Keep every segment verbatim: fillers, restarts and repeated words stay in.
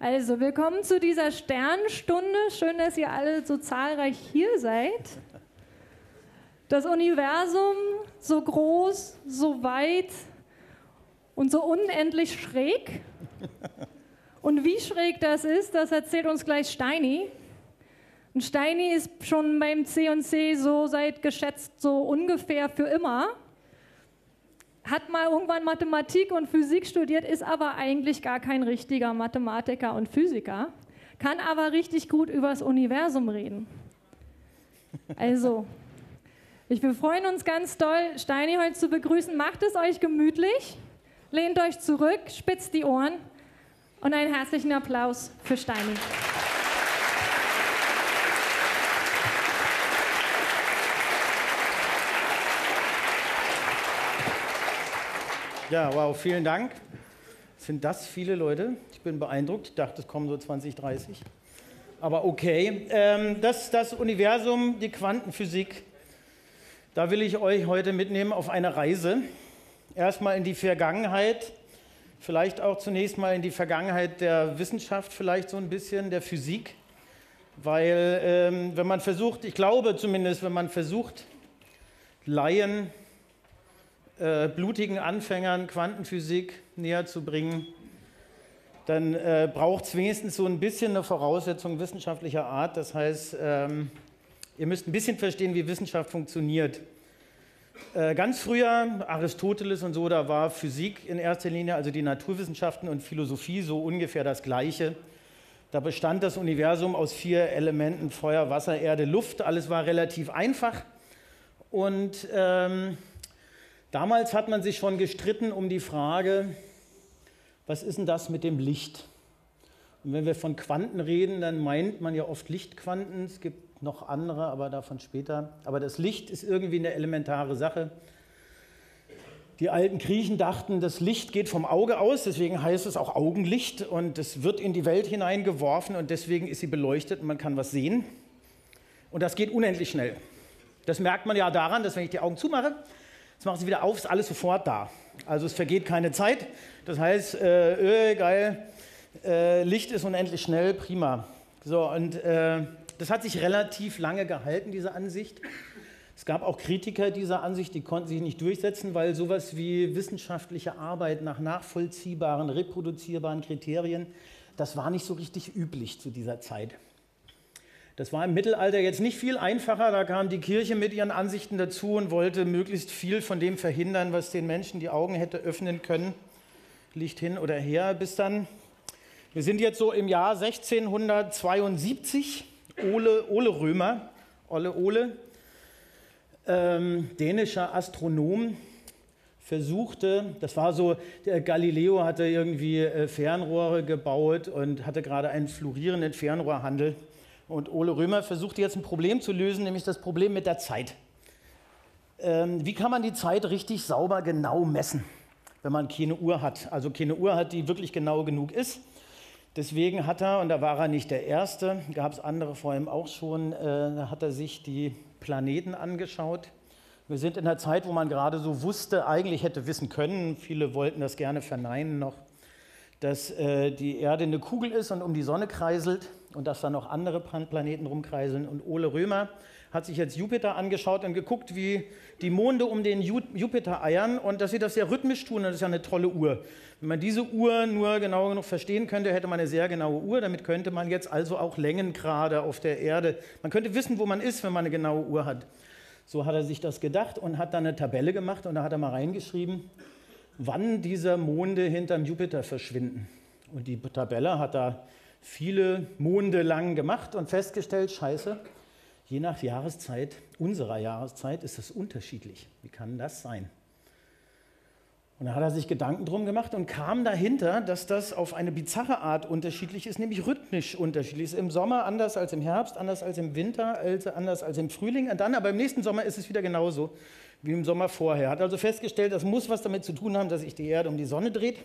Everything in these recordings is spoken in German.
Also, willkommen zu dieser Sternstunde. Schön, dass ihr alle so zahlreich hier seid. Das Universum so groß, so weit und so unendlich schräg. Und wie schräg das ist, das erzählt uns gleich Steini. Und Steini ist schon beim C und C so seit geschätzt so ungefähr für immer. Hat mal irgendwann Mathematik und Physik studiert, ist aber eigentlich gar kein richtiger Mathematiker und Physiker, kann aber richtig gut über das Universum reden. Also, ich, wir freuen uns ganz doll, Steini heute zu begrüßen. Macht es euch gemütlich, lehnt euch zurück, spitzt die Ohren und einen herzlichen Applaus für Steini. Ja, wow, vielen Dank. Sind das viele Leute? Ich bin beeindruckt. Ich dachte, es kommen so zwanzig, dreißig. Aber okay. Ähm, das, das Universum, die Quantenphysik, da will ich euch heute mitnehmen auf eine Reise. Erstmal in die Vergangenheit, vielleicht auch zunächst mal in die Vergangenheit der Wissenschaft, vielleicht so ein bisschen der Physik. Weil ähm, wenn man versucht, ich glaube zumindest, wenn man versucht, Laien, Äh, blutigen Anfängern Quantenphysik näher zu bringen, dann äh, braucht es wenigstens so ein bisschen eine Voraussetzung wissenschaftlicher Art. Das heißt, ähm, ihr müsst ein bisschen verstehen, wie Wissenschaft funktioniert. Äh, ganz früher, Aristoteles und so, da war Physik in erster Linie, also die Naturwissenschaften und Philosophie, so ungefähr das Gleiche. Da bestand das Universum aus vier Elementen, Feuer, Wasser, Erde, Luft. Alles war relativ einfach. Und ähm, damals hat man sich schon gestritten um die Frage, was ist denn das mit dem Licht? Und wenn wir von Quanten reden, dann meint man ja oft Lichtquanten. Es gibt noch andere, aber davon später. Aber das Licht ist irgendwie eine elementare Sache. Die alten Griechen dachten, das Licht geht vom Auge aus, deswegen heißt es auch Augenlicht. Und es wird in die Welt hineingeworfen und deswegen ist sie beleuchtet und man kann was sehen. Und das geht unendlich schnell. Das merkt man ja daran, dass wenn ich die Augen zumache, jetzt machen sie wieder auf, ist alles sofort da. Also es vergeht keine Zeit. Das heißt, äh, äh, geil, äh, Licht ist unendlich schnell, prima. So, und äh, das hat sich relativ lange gehalten, diese Ansicht. Es gab auch Kritiker dieser Ansicht, die konnten sich nicht durchsetzen, weil sowas wie wissenschaftliche Arbeit nach nachvollziehbaren, reproduzierbaren Kriterien, das war nicht so richtig üblich zu dieser Zeit. Das war im Mittelalter jetzt nicht viel einfacher, da kam die Kirche mit ihren Ansichten dazu und wollte möglichst viel von dem verhindern, was den Menschen die Augen hätte öffnen können, Licht hin oder her, bis dann, wir sind jetzt so im Jahr sechzehnhundertzweiundsiebzig, Ole, Ole Römer, Ole Ole, ähm, dänischer Astronom, versuchte, das war so, der Galileo hatte irgendwie äh, Fernrohre gebaut und hatte gerade einen florierenden Fernrohrhandel. Und Ole Römer versuchte jetzt ein Problem zu lösen, nämlich das Problem mit der Zeit. Ähm, wie kann man die Zeit richtig sauber genau messen, wenn man keine Uhr hat? Also keine Uhr hat, die wirklich genau genug ist. Deswegen hat er, und da war er nicht der Erste, gab es andere vor ihm auch schon, äh, da hat er sich die Planeten angeschaut. Wir sind in einer Zeit, wo man gerade so wusste, eigentlich hätte wissen können, viele wollten das gerne verneinen noch, dass äh, die Erde eine Kugel ist und um die Sonne kreiselt und dass da noch andere Planeten rumkreiseln. Und Ole Römer hat sich jetzt Jupiter angeschaut und geguckt, wie die Monde um den Ju Jupiter eiern und dass sie das sehr rhythmisch tun. Und das ist ja eine tolle Uhr. Wenn man diese Uhr nur genau genug verstehen könnte, hätte man eine sehr genaue Uhr. Damit könnte man jetzt also auch Längengrade auf der Erde, man könnte wissen, wo man ist, wenn man eine genaue Uhr hat. So hat er sich das gedacht und hat dann eine Tabelle gemacht und da hat er mal reingeschrieben, wann diese Monde hinterm Jupiter verschwinden. Und die Tabelle hat da viele Monde lang gemacht und festgestellt, scheiße, je nach Jahreszeit, unserer Jahreszeit, ist das unterschiedlich. Wie kann das sein? Und da hat er sich Gedanken drum gemacht und kam dahinter, dass das auf eine bizarre Art unterschiedlich ist, nämlich rhythmisch unterschiedlich ist. Im Sommer anders als im Herbst, anders als im Winter, also anders als im Frühling. Und dann, aber im nächsten Sommer ist es wieder genauso wie im Sommer vorher. Hat also festgestellt, das muss was damit zu tun haben, dass sich die Erde um die Sonne dreht.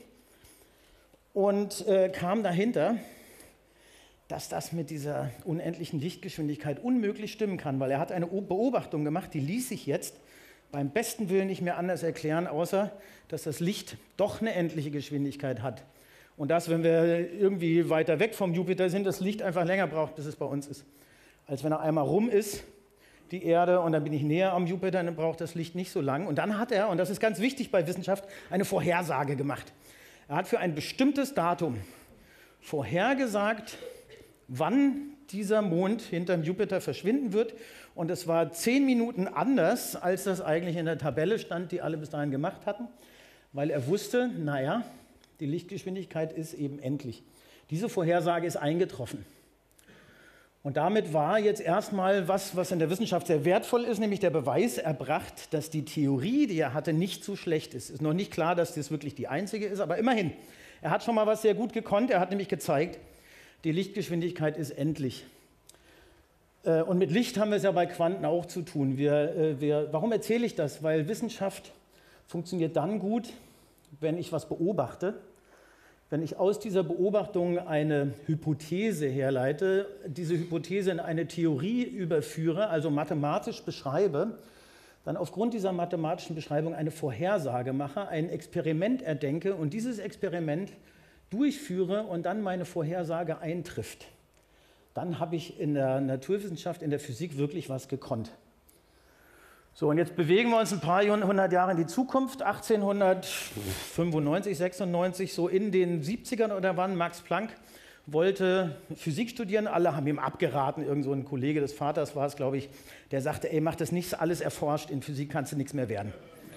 Und äh, kam dahinter, dass das mit dieser unendlichen Lichtgeschwindigkeit unmöglich stimmen kann, weil er hat eine Beobachtung gemacht, die ließ sich jetzt beim besten Willen nicht mehr anders erklären, außer dass das Licht doch eine endliche Geschwindigkeit hat. Und dass, wenn wir irgendwie weiter weg vom Jupiter sind, das Licht einfach länger braucht, bis es bei uns ist. Als wenn er einmal rum ist, die Erde, und dann bin ich näher am Jupiter, dann braucht das Licht nicht so lang. Und dann hat er, und das ist ganz wichtig bei Wissenschaft, eine Vorhersage gemacht. Er hat für ein bestimmtes Datum vorhergesagt, wann dieser Mond hinterm Jupiter verschwinden wird. Und es war zehn Minuten anders, als das eigentlich in der Tabelle stand, die alle bis dahin gemacht hatten, weil er wusste, naja, die Lichtgeschwindigkeit ist eben endlich. Diese Vorhersage ist eingetroffen. Und damit war jetzt erstmal was, was in der Wissenschaft sehr wertvoll ist, nämlich der Beweis erbracht, dass die Theorie, die er hatte, nicht so schlecht ist. Ist noch nicht klar, dass das wirklich die einzige ist, aber immerhin. Er hat schon mal was sehr gut gekonnt. Er hat nämlich gezeigt, die Lichtgeschwindigkeit ist endlich. Und mit Licht haben wir es ja bei Quanten auch zu tun. Wir, wir, warum erzähle ich das? Weil Wissenschaft funktioniert dann gut, wenn ich was beobachte, wenn ich aus dieser Beobachtung eine Hypothese herleite, diese Hypothese in eine Theorie überführe, also mathematisch beschreibe, dann aufgrund dieser mathematischen Beschreibung eine Vorhersage mache, ein Experiment erdenke und dieses Experiment durchführe und dann meine Vorhersage eintrifft. Dann habe ich in der Naturwissenschaft, in der Physik wirklich was gekonnt. So, und jetzt bewegen wir uns ein paar hundert Jahre in die Zukunft, achtzehnhundertfünfundneunzig, sechsundneunzig, so in den siebzigern oder wann. Max Planck wollte Physik studieren, alle haben ihm abgeraten, irgend so ein Kollege des Vaters war es, glaube ich, der sagte, ey, mach das nicht, alles erforscht, in Physik kannst du nichts mehr werden.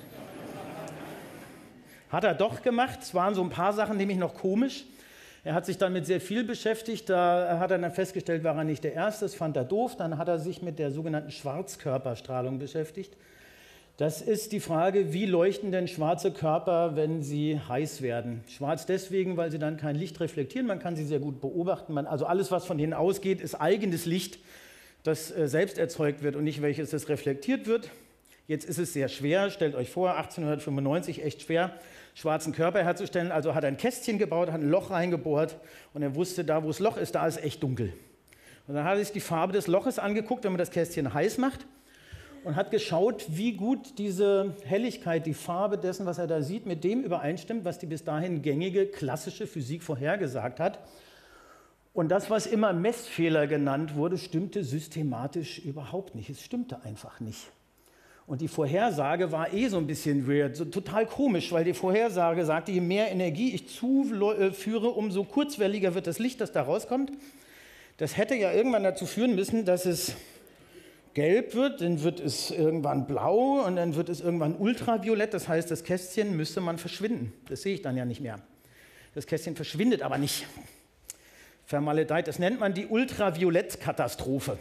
Hat er doch gemacht, es waren so ein paar Sachen nämlich noch komisch. Er hat sich dann mit sehr viel beschäftigt, da hat er dann festgestellt, war er nicht der Erste, das fand er doof. Dann hat er sich mit der sogenannten Schwarzkörperstrahlung beschäftigt. Das ist die Frage, wie leuchten denn schwarze Körper, wenn sie heiß werden? Schwarz deswegen, weil sie dann kein Licht reflektieren, man kann sie sehr gut beobachten. Man, also alles, was von denen ausgeht, ist eigenes Licht, das äh, selbst erzeugt wird und nicht welches das reflektiert wird. Jetzt ist es sehr schwer, stellt euch vor, achtzehnhundertfünfundneunzig, echt schwer, schwarzen Körper herzustellen. Also hat er ein Kästchen gebaut, hat ein Loch reingebohrt und er wusste, da wo das Loch ist, da ist echt dunkel. Und dann hat er sich die Farbe des Loches angeguckt, wenn man das Kästchen heiß macht und hat geschaut, wie gut diese Helligkeit, die Farbe dessen, was er da sieht, mit dem übereinstimmt, was die bis dahin gängige klassische Physik vorhergesagt hat. Und das, was immer Messfehler genannt wurde, stimmte systematisch überhaupt nicht. Es stimmte einfach nicht. Und die Vorhersage war eh so ein bisschen weird, so total komisch, weil die Vorhersage sagte, je mehr Energie ich zuführe, umso kurzwelliger wird das Licht, das da rauskommt. Das hätte ja irgendwann dazu führen müssen, dass es gelb wird, dann wird es irgendwann blau und dann wird es irgendwann ultraviolett. Das heißt, das Kästchen müsste man verschwinden. Das sehe ich dann ja nicht mehr. Das Kästchen verschwindet aber nicht. Vermaledeit, das nennt man die Ultraviolettkatastrophe.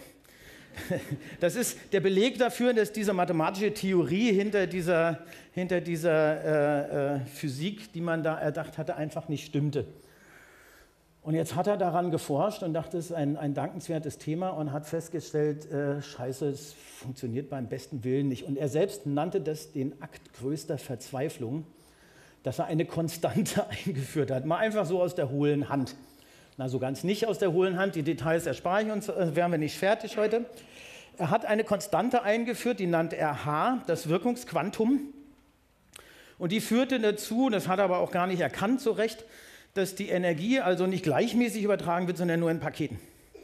Das ist der Beleg dafür, dass diese mathematische Theorie hinter dieser, hinter dieser äh, äh, Physik, die man da erdacht hatte, einfach nicht stimmte. Und jetzt hat er daran geforscht und dachte, es ist ein, ein dankenswertes Thema und hat festgestellt, äh, scheiße, es funktioniert beim besten Willen nicht. Und er selbst nannte das den Akt größter Verzweiflung, dass er eine Konstante eingeführt hat. Mal einfach so aus der hohlen Hand. Na, so ganz nicht aus der hohlen Hand, die Details erspare ich uns, äh, wären wir nicht fertig heute. Er hat eine Konstante eingeführt, die nannte er H, das Wirkungsquantum. Und die führte dazu, das hat er aber auch gar nicht erkannt so recht, dass die Energie also nicht gleichmäßig übertragen wird, sondern nur in Paketen.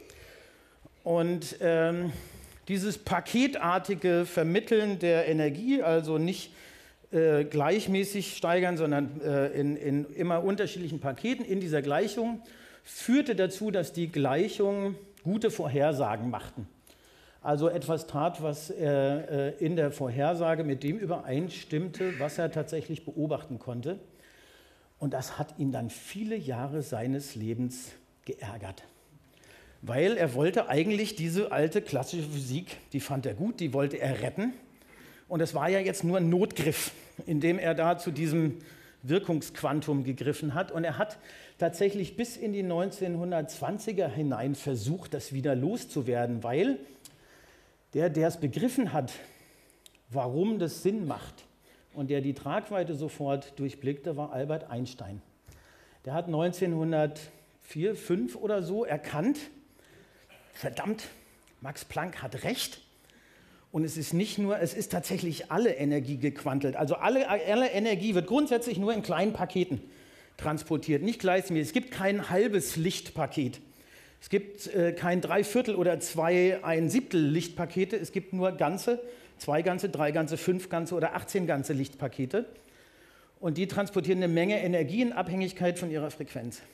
Und ähm, dieses paketartige Vermitteln der Energie, also nicht äh, gleichmäßig steigern, sondern äh, in, in immer unterschiedlichen Paketen in dieser Gleichung, führte dazu, dass die Gleichungen gute Vorhersagen machten. Also etwas tat, was er in der Vorhersage mit dem übereinstimmte, was er tatsächlich beobachten konnte. Und das hat ihn dann viele Jahre seines Lebens geärgert. Weil er wollte eigentlich diese alte klassische Physik, die fand er gut, die wollte er retten. Und es war ja jetzt nur ein Notgriff, indem er da zu diesem Wirkungsquantum gegriffen hat. Und er hat tatsächlich bis in die neunzehnhundertzwanziger hinein versucht, das wieder loszuwerden, weil der, der es begriffen hat, warum das Sinn macht und der die Tragweite sofort durchblickte, war Albert Einstein. Der hat neunzehnhundertvier, fünf oder so erkannt, verdammt, Max Planck hat recht. Und es ist nicht nur, es ist tatsächlich alle Energie gequantelt. Also alle, alle Energie wird grundsätzlich nur in kleinen Paketen transportiert, nicht gleichmäßig. Es gibt kein halbes Lichtpaket. Es gibt äh, kein Dreiviertel oder zwei ein Siebtel Lichtpakete. Es gibt nur ganze, zwei ganze, drei ganze, fünf ganze oder achtzehn ganze Lichtpakete. Und die transportieren eine Menge Energie in Abhängigkeit von ihrer Frequenz.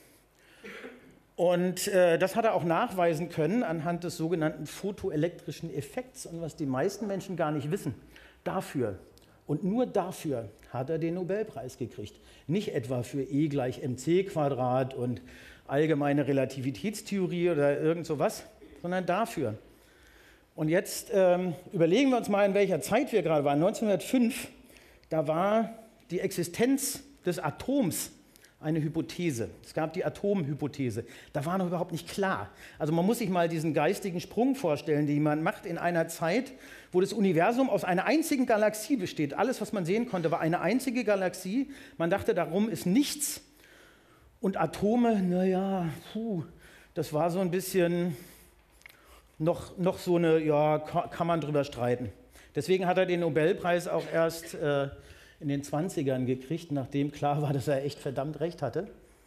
Und äh, das hat er auch nachweisen können anhand des sogenannten photoelektrischen Effekts. Und was die meisten Menschen gar nicht wissen, dafür und nur dafür hat er den Nobelpreis gekriegt. Nicht etwa für E gleich mc Quadrat und allgemeine Relativitätstheorie oder irgend sowas, sondern dafür. Und jetzt ähm, überlegen wir uns mal, in welcher Zeit wir gerade waren. neunzehnhundertfünf, da war die Existenz des Atoms eine Hypothese. Es gab die Atomhypothese. Da war noch überhaupt nicht klar. Also man muss sich mal diesen geistigen Sprung vorstellen, den man macht in einer Zeit, wo das Universum aus einer einzigen Galaxie besteht. Alles, was man sehen konnte, war eine einzige Galaxie. Man dachte, darum ist nichts. Und Atome, naja, puh, das war so ein bisschen noch, noch so eine, ja, kann man drüber streiten. Deswegen hat er den Nobelpreis auch erst äh, in den zwanzigern gekriegt, nachdem klar war, dass er echt verdammt recht hatte.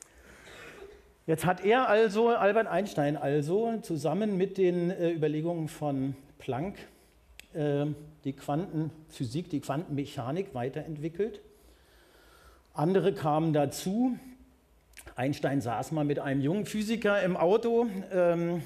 Jetzt hat er also, Albert Einstein also, zusammen mit den äh, Überlegungen von Planck äh, die Quantenphysik, die Quantenmechanik weiterentwickelt. Andere kamen dazu. Einstein saß mal mit einem jungen Physiker im Auto, ähm,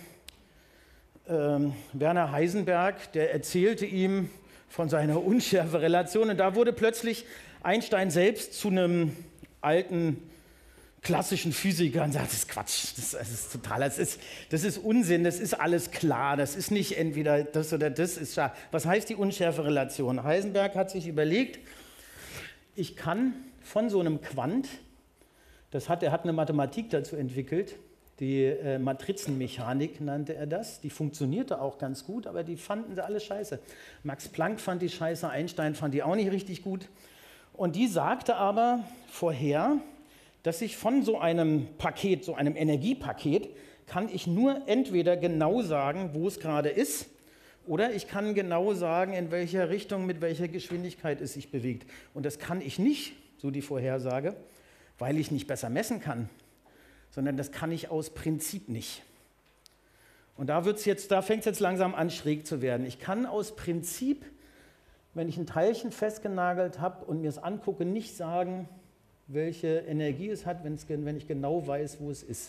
ähm, Werner Heisenberg, der erzählte ihm von seiner Unschärferelation. Und da wurde plötzlich Einstein selbst zu einem alten, klassischen Physiker und sagt, das ist Quatsch, das, das ist total, das ist, das ist Unsinn, das ist alles klar, das ist nicht entweder das oder das. Ist klar. Was heißt die Unschärferelation? Heisenberg hat sich überlegt, ich kann von so einem Quant, das hat, er hat eine Mathematik dazu entwickelt, die äh, Matrizenmechanik nannte er das, die funktionierte auch ganz gut, aber die fanden sie alle scheiße. Max Planck fand die scheiße, Einstein fand die auch nicht richtig gut. Und die sagte aber vorher, dass ich von so einem Paket, so einem Energiepaket, kann ich nur entweder genau sagen, wo es gerade ist, oder ich kann genau sagen, in welcher Richtung, mit welcher Geschwindigkeit es sich bewegt. Und das kann ich nicht, so die Vorhersage, weil ich nicht besser messen kann, sondern das kann ich aus Prinzip nicht. Und da, wird's jetzt, da fängt es jetzt langsam an, schräg zu werden. Ich kann aus Prinzip, wenn ich ein Teilchen festgenagelt habe und mir es angucke, nicht sagen, welche Energie es hat, wenn ich genau weiß, wo es ist.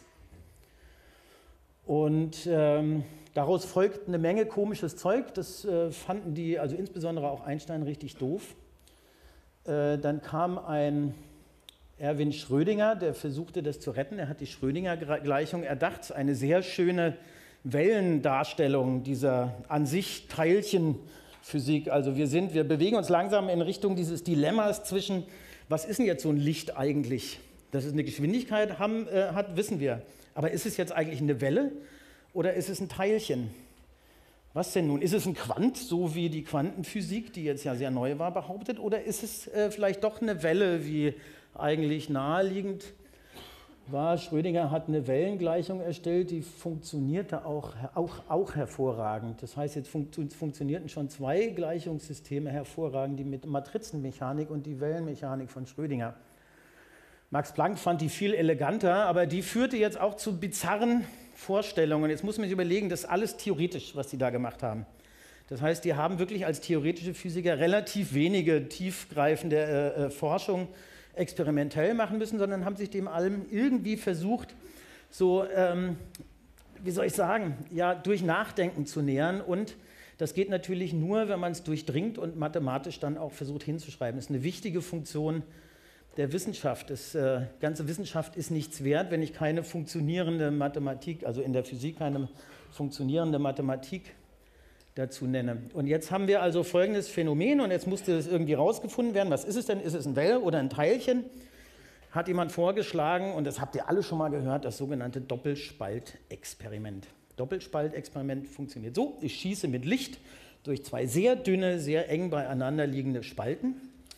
Und ähm, daraus folgt eine Menge komisches Zeug. Das äh, fanden die, also insbesondere auch Einstein, richtig doof. Äh, dann kam ein Erwin Schrödinger, der versuchte, das zu retten. Er hat die Schrödinger-Gleichung erdacht, eine sehr schöne Wellendarstellung dieser an sich Teilchenphysik. Also wir sind, wir bewegen uns langsam in Richtung dieses Dilemmas zwischen, was ist denn jetzt so ein Licht eigentlich? Dass es eine Geschwindigkeit haben, äh, hat, wissen wir. Aber ist es jetzt eigentlich eine Welle oder ist es ein Teilchen? Was denn nun? Ist es ein Quant, so wie die Quantenphysik, die jetzt ja sehr neu war, behauptet? Oder ist es äh, vielleicht doch eine Welle, wie eigentlich naheliegend war? Schrödinger hat eine Wellengleichung erstellt, die funktionierte auch, auch, auch hervorragend. Das heißt, jetzt fun funktionierten schon zwei Gleichungssysteme hervorragend, die mit Matrizenmechanik und die Wellenmechanik von Schrödinger. Max Planck fand die viel eleganter, aber die führte jetzt auch zu bizarren Vorstellungen. Jetzt muss man sich überlegen, das ist alles theoretisch, was die da gemacht haben. Das heißt, die haben wirklich als theoretische Physiker relativ wenige tiefgreifende äh, äh, Forschung experimentell machen müssen, sondern haben sich dem allem irgendwie versucht, so, ähm, wie soll ich sagen, ja, durch Nachdenken zu nähern. Und das geht natürlich nur, wenn man es durchdringt und mathematisch dann auch versucht hinzuschreiben. Das ist eine wichtige Funktion der Wissenschaft. Das äh, ganze Wissenschaft ist nichts wert, wenn ich keine funktionierende Mathematik, also in der Physik keine funktionierende Mathematik dazu nenne. Und jetzt haben wir also folgendes Phänomen und jetzt musste das irgendwie rausgefunden werden. Was ist es denn? Ist es ein Welle oder ein Teilchen? Hat jemand vorgeschlagen, und das habt ihr alle schon mal gehört, das sogenannte Doppelspaltexperiment. Doppelspaltexperiment funktioniert so: Ich schieße mit Licht durch zwei sehr dünne, sehr eng beieinander liegende Spalten.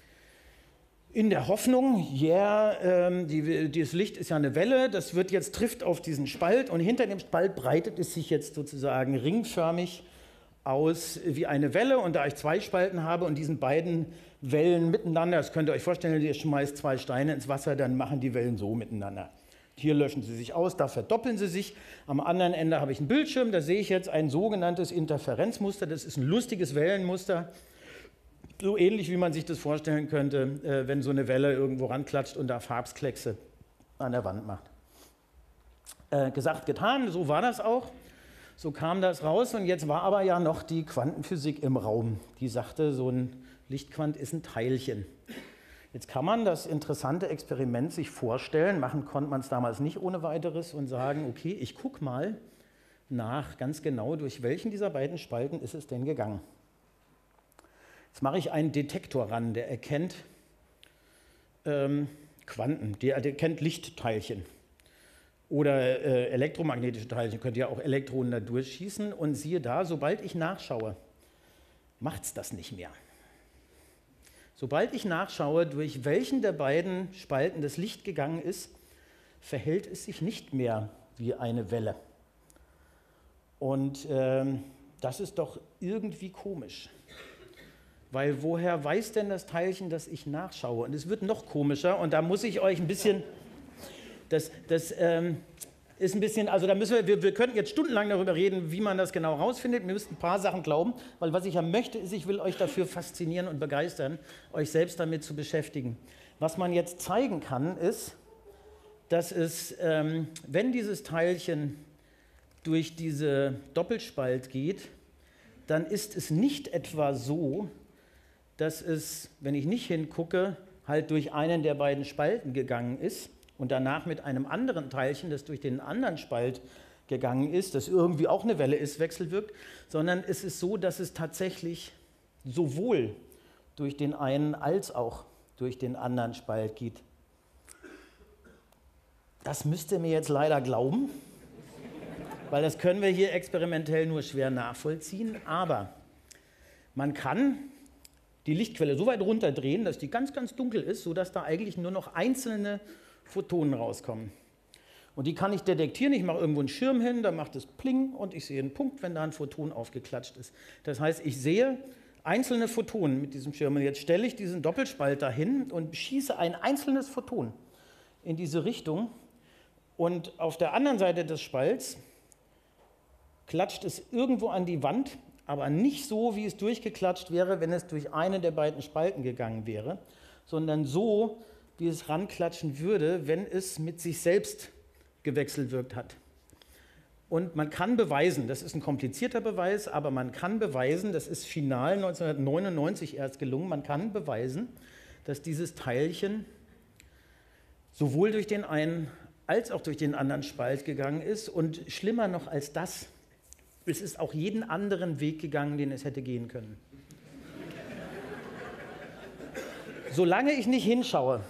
In der Hoffnung, ja, yeah, ähm, die, dieses Licht ist ja eine Welle, das wird jetzt trifft auf diesen Spalt und hinter dem Spalt breitet es sich jetzt sozusagen ringförmig aus wie eine Welle, und da ich zwei Spalten habe und diesen beiden Wellen miteinander, das könnt ihr euch vorstellen, ihr schmeißt zwei Steine ins Wasser, dann machen die Wellen so miteinander. Hier löschen sie sich aus, da verdoppeln sie sich. Am anderen Ende habe ich einen Bildschirm, da sehe ich jetzt ein sogenanntes Interferenzmuster. Das ist ein lustiges Wellenmuster, so ähnlich wie man sich das vorstellen könnte, äh, wenn so eine Welle irgendwo ranklatscht und da Farbskleckse an der Wand macht. Äh, gesagt, getan, so war das auch. So kam das raus, und jetzt war aber ja noch die Quantenphysik im Raum. Die sagte, so ein Lichtquant ist ein Teilchen. Jetzt kann man das interessante Experiment sich vorstellen, machen konnte man es damals nicht ohne weiteres, und sagen, okay, ich gucke mal nach ganz genau, durch welchen dieser beiden Spalten ist es denn gegangen. Jetzt mache ich einen Detektor ran, der erkennt ähm, Quanten, der erkennt Lichtteilchen oder äh, elektromagnetische Teilchen, könnt ihr auch Elektronen da durchschießen, und siehe da, sobald ich nachschaue, macht es das nicht mehr. Sobald ich nachschaue, durch welchen der beiden Spalten das Licht gegangen ist, verhält es sich nicht mehr wie eine Welle. Und ähm, das ist doch irgendwie komisch. Weil woher weiß denn das Teilchen, dass ich nachschaue? Und es wird noch komischer, und da muss ich euch ein bisschen, das, das ähm, ist ein bisschen, also da müssen wir, wir, wir könnten jetzt stundenlang darüber reden, wie man das genau rausfindet. Wir müssen ein paar Sachen glauben, weil was ich ja möchte, ist, ich will euch dafür faszinieren und begeistern, euch selbst damit zu beschäftigen. Was man jetzt zeigen kann, ist, dass es, ähm, wenn dieses Teilchen durch diese Doppelspalt geht, dann ist es nicht etwa so, dass es, wenn ich nicht hingucke, halt durch einen der beiden Spalten gegangen ist und danach mit einem anderen Teilchen, das durch den anderen Spalt gegangen ist, das irgendwie auch eine Welle ist, wechselwirkt, sondern es ist so, dass es tatsächlich sowohl durch den einen als auch durch den anderen Spalt geht. Das müsst ihr mir jetzt leider glauben, weil das können wir hier experimentell nur schwer nachvollziehen, aber man kann die Lichtquelle so weit runterdrehen, dass die ganz, ganz dunkel ist, sodass da eigentlich nur noch einzelne Photonen rauskommen. Und die kann ich detektieren, ich mache irgendwo einen Schirm hin, da macht es Pling und ich sehe einen Punkt, wenn da ein Photon aufgeklatscht ist. Das heißt, ich sehe einzelne Photonen mit diesem Schirm. Und jetzt stelle ich diesen Doppelspalt dahin und schieße ein einzelnes Photon in diese Richtung. Und auf der anderen Seite des Spalts klatscht es irgendwo an die Wand, aber nicht so, wie es durchgeklatscht wäre, wenn es durch einen der beiden Spalten gegangen wäre, sondern so, wie es ranklatschen würde, wenn es mit sich selbst gewechselwirkt hat. Und man kann beweisen, das ist ein komplizierter Beweis, aber man kann beweisen, das ist final neunzehnhundertneunundneunzig erst gelungen, man kann beweisen, dass dieses Teilchen sowohl durch den einen als auch durch den anderen Spalt gegangen ist, und schlimmer noch als das, es ist auch jeden anderen Weg gegangen, den es hätte gehen können. Solange ich nicht hinschaue,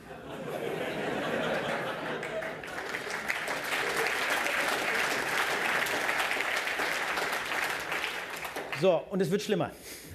so, und es wird schlimmer.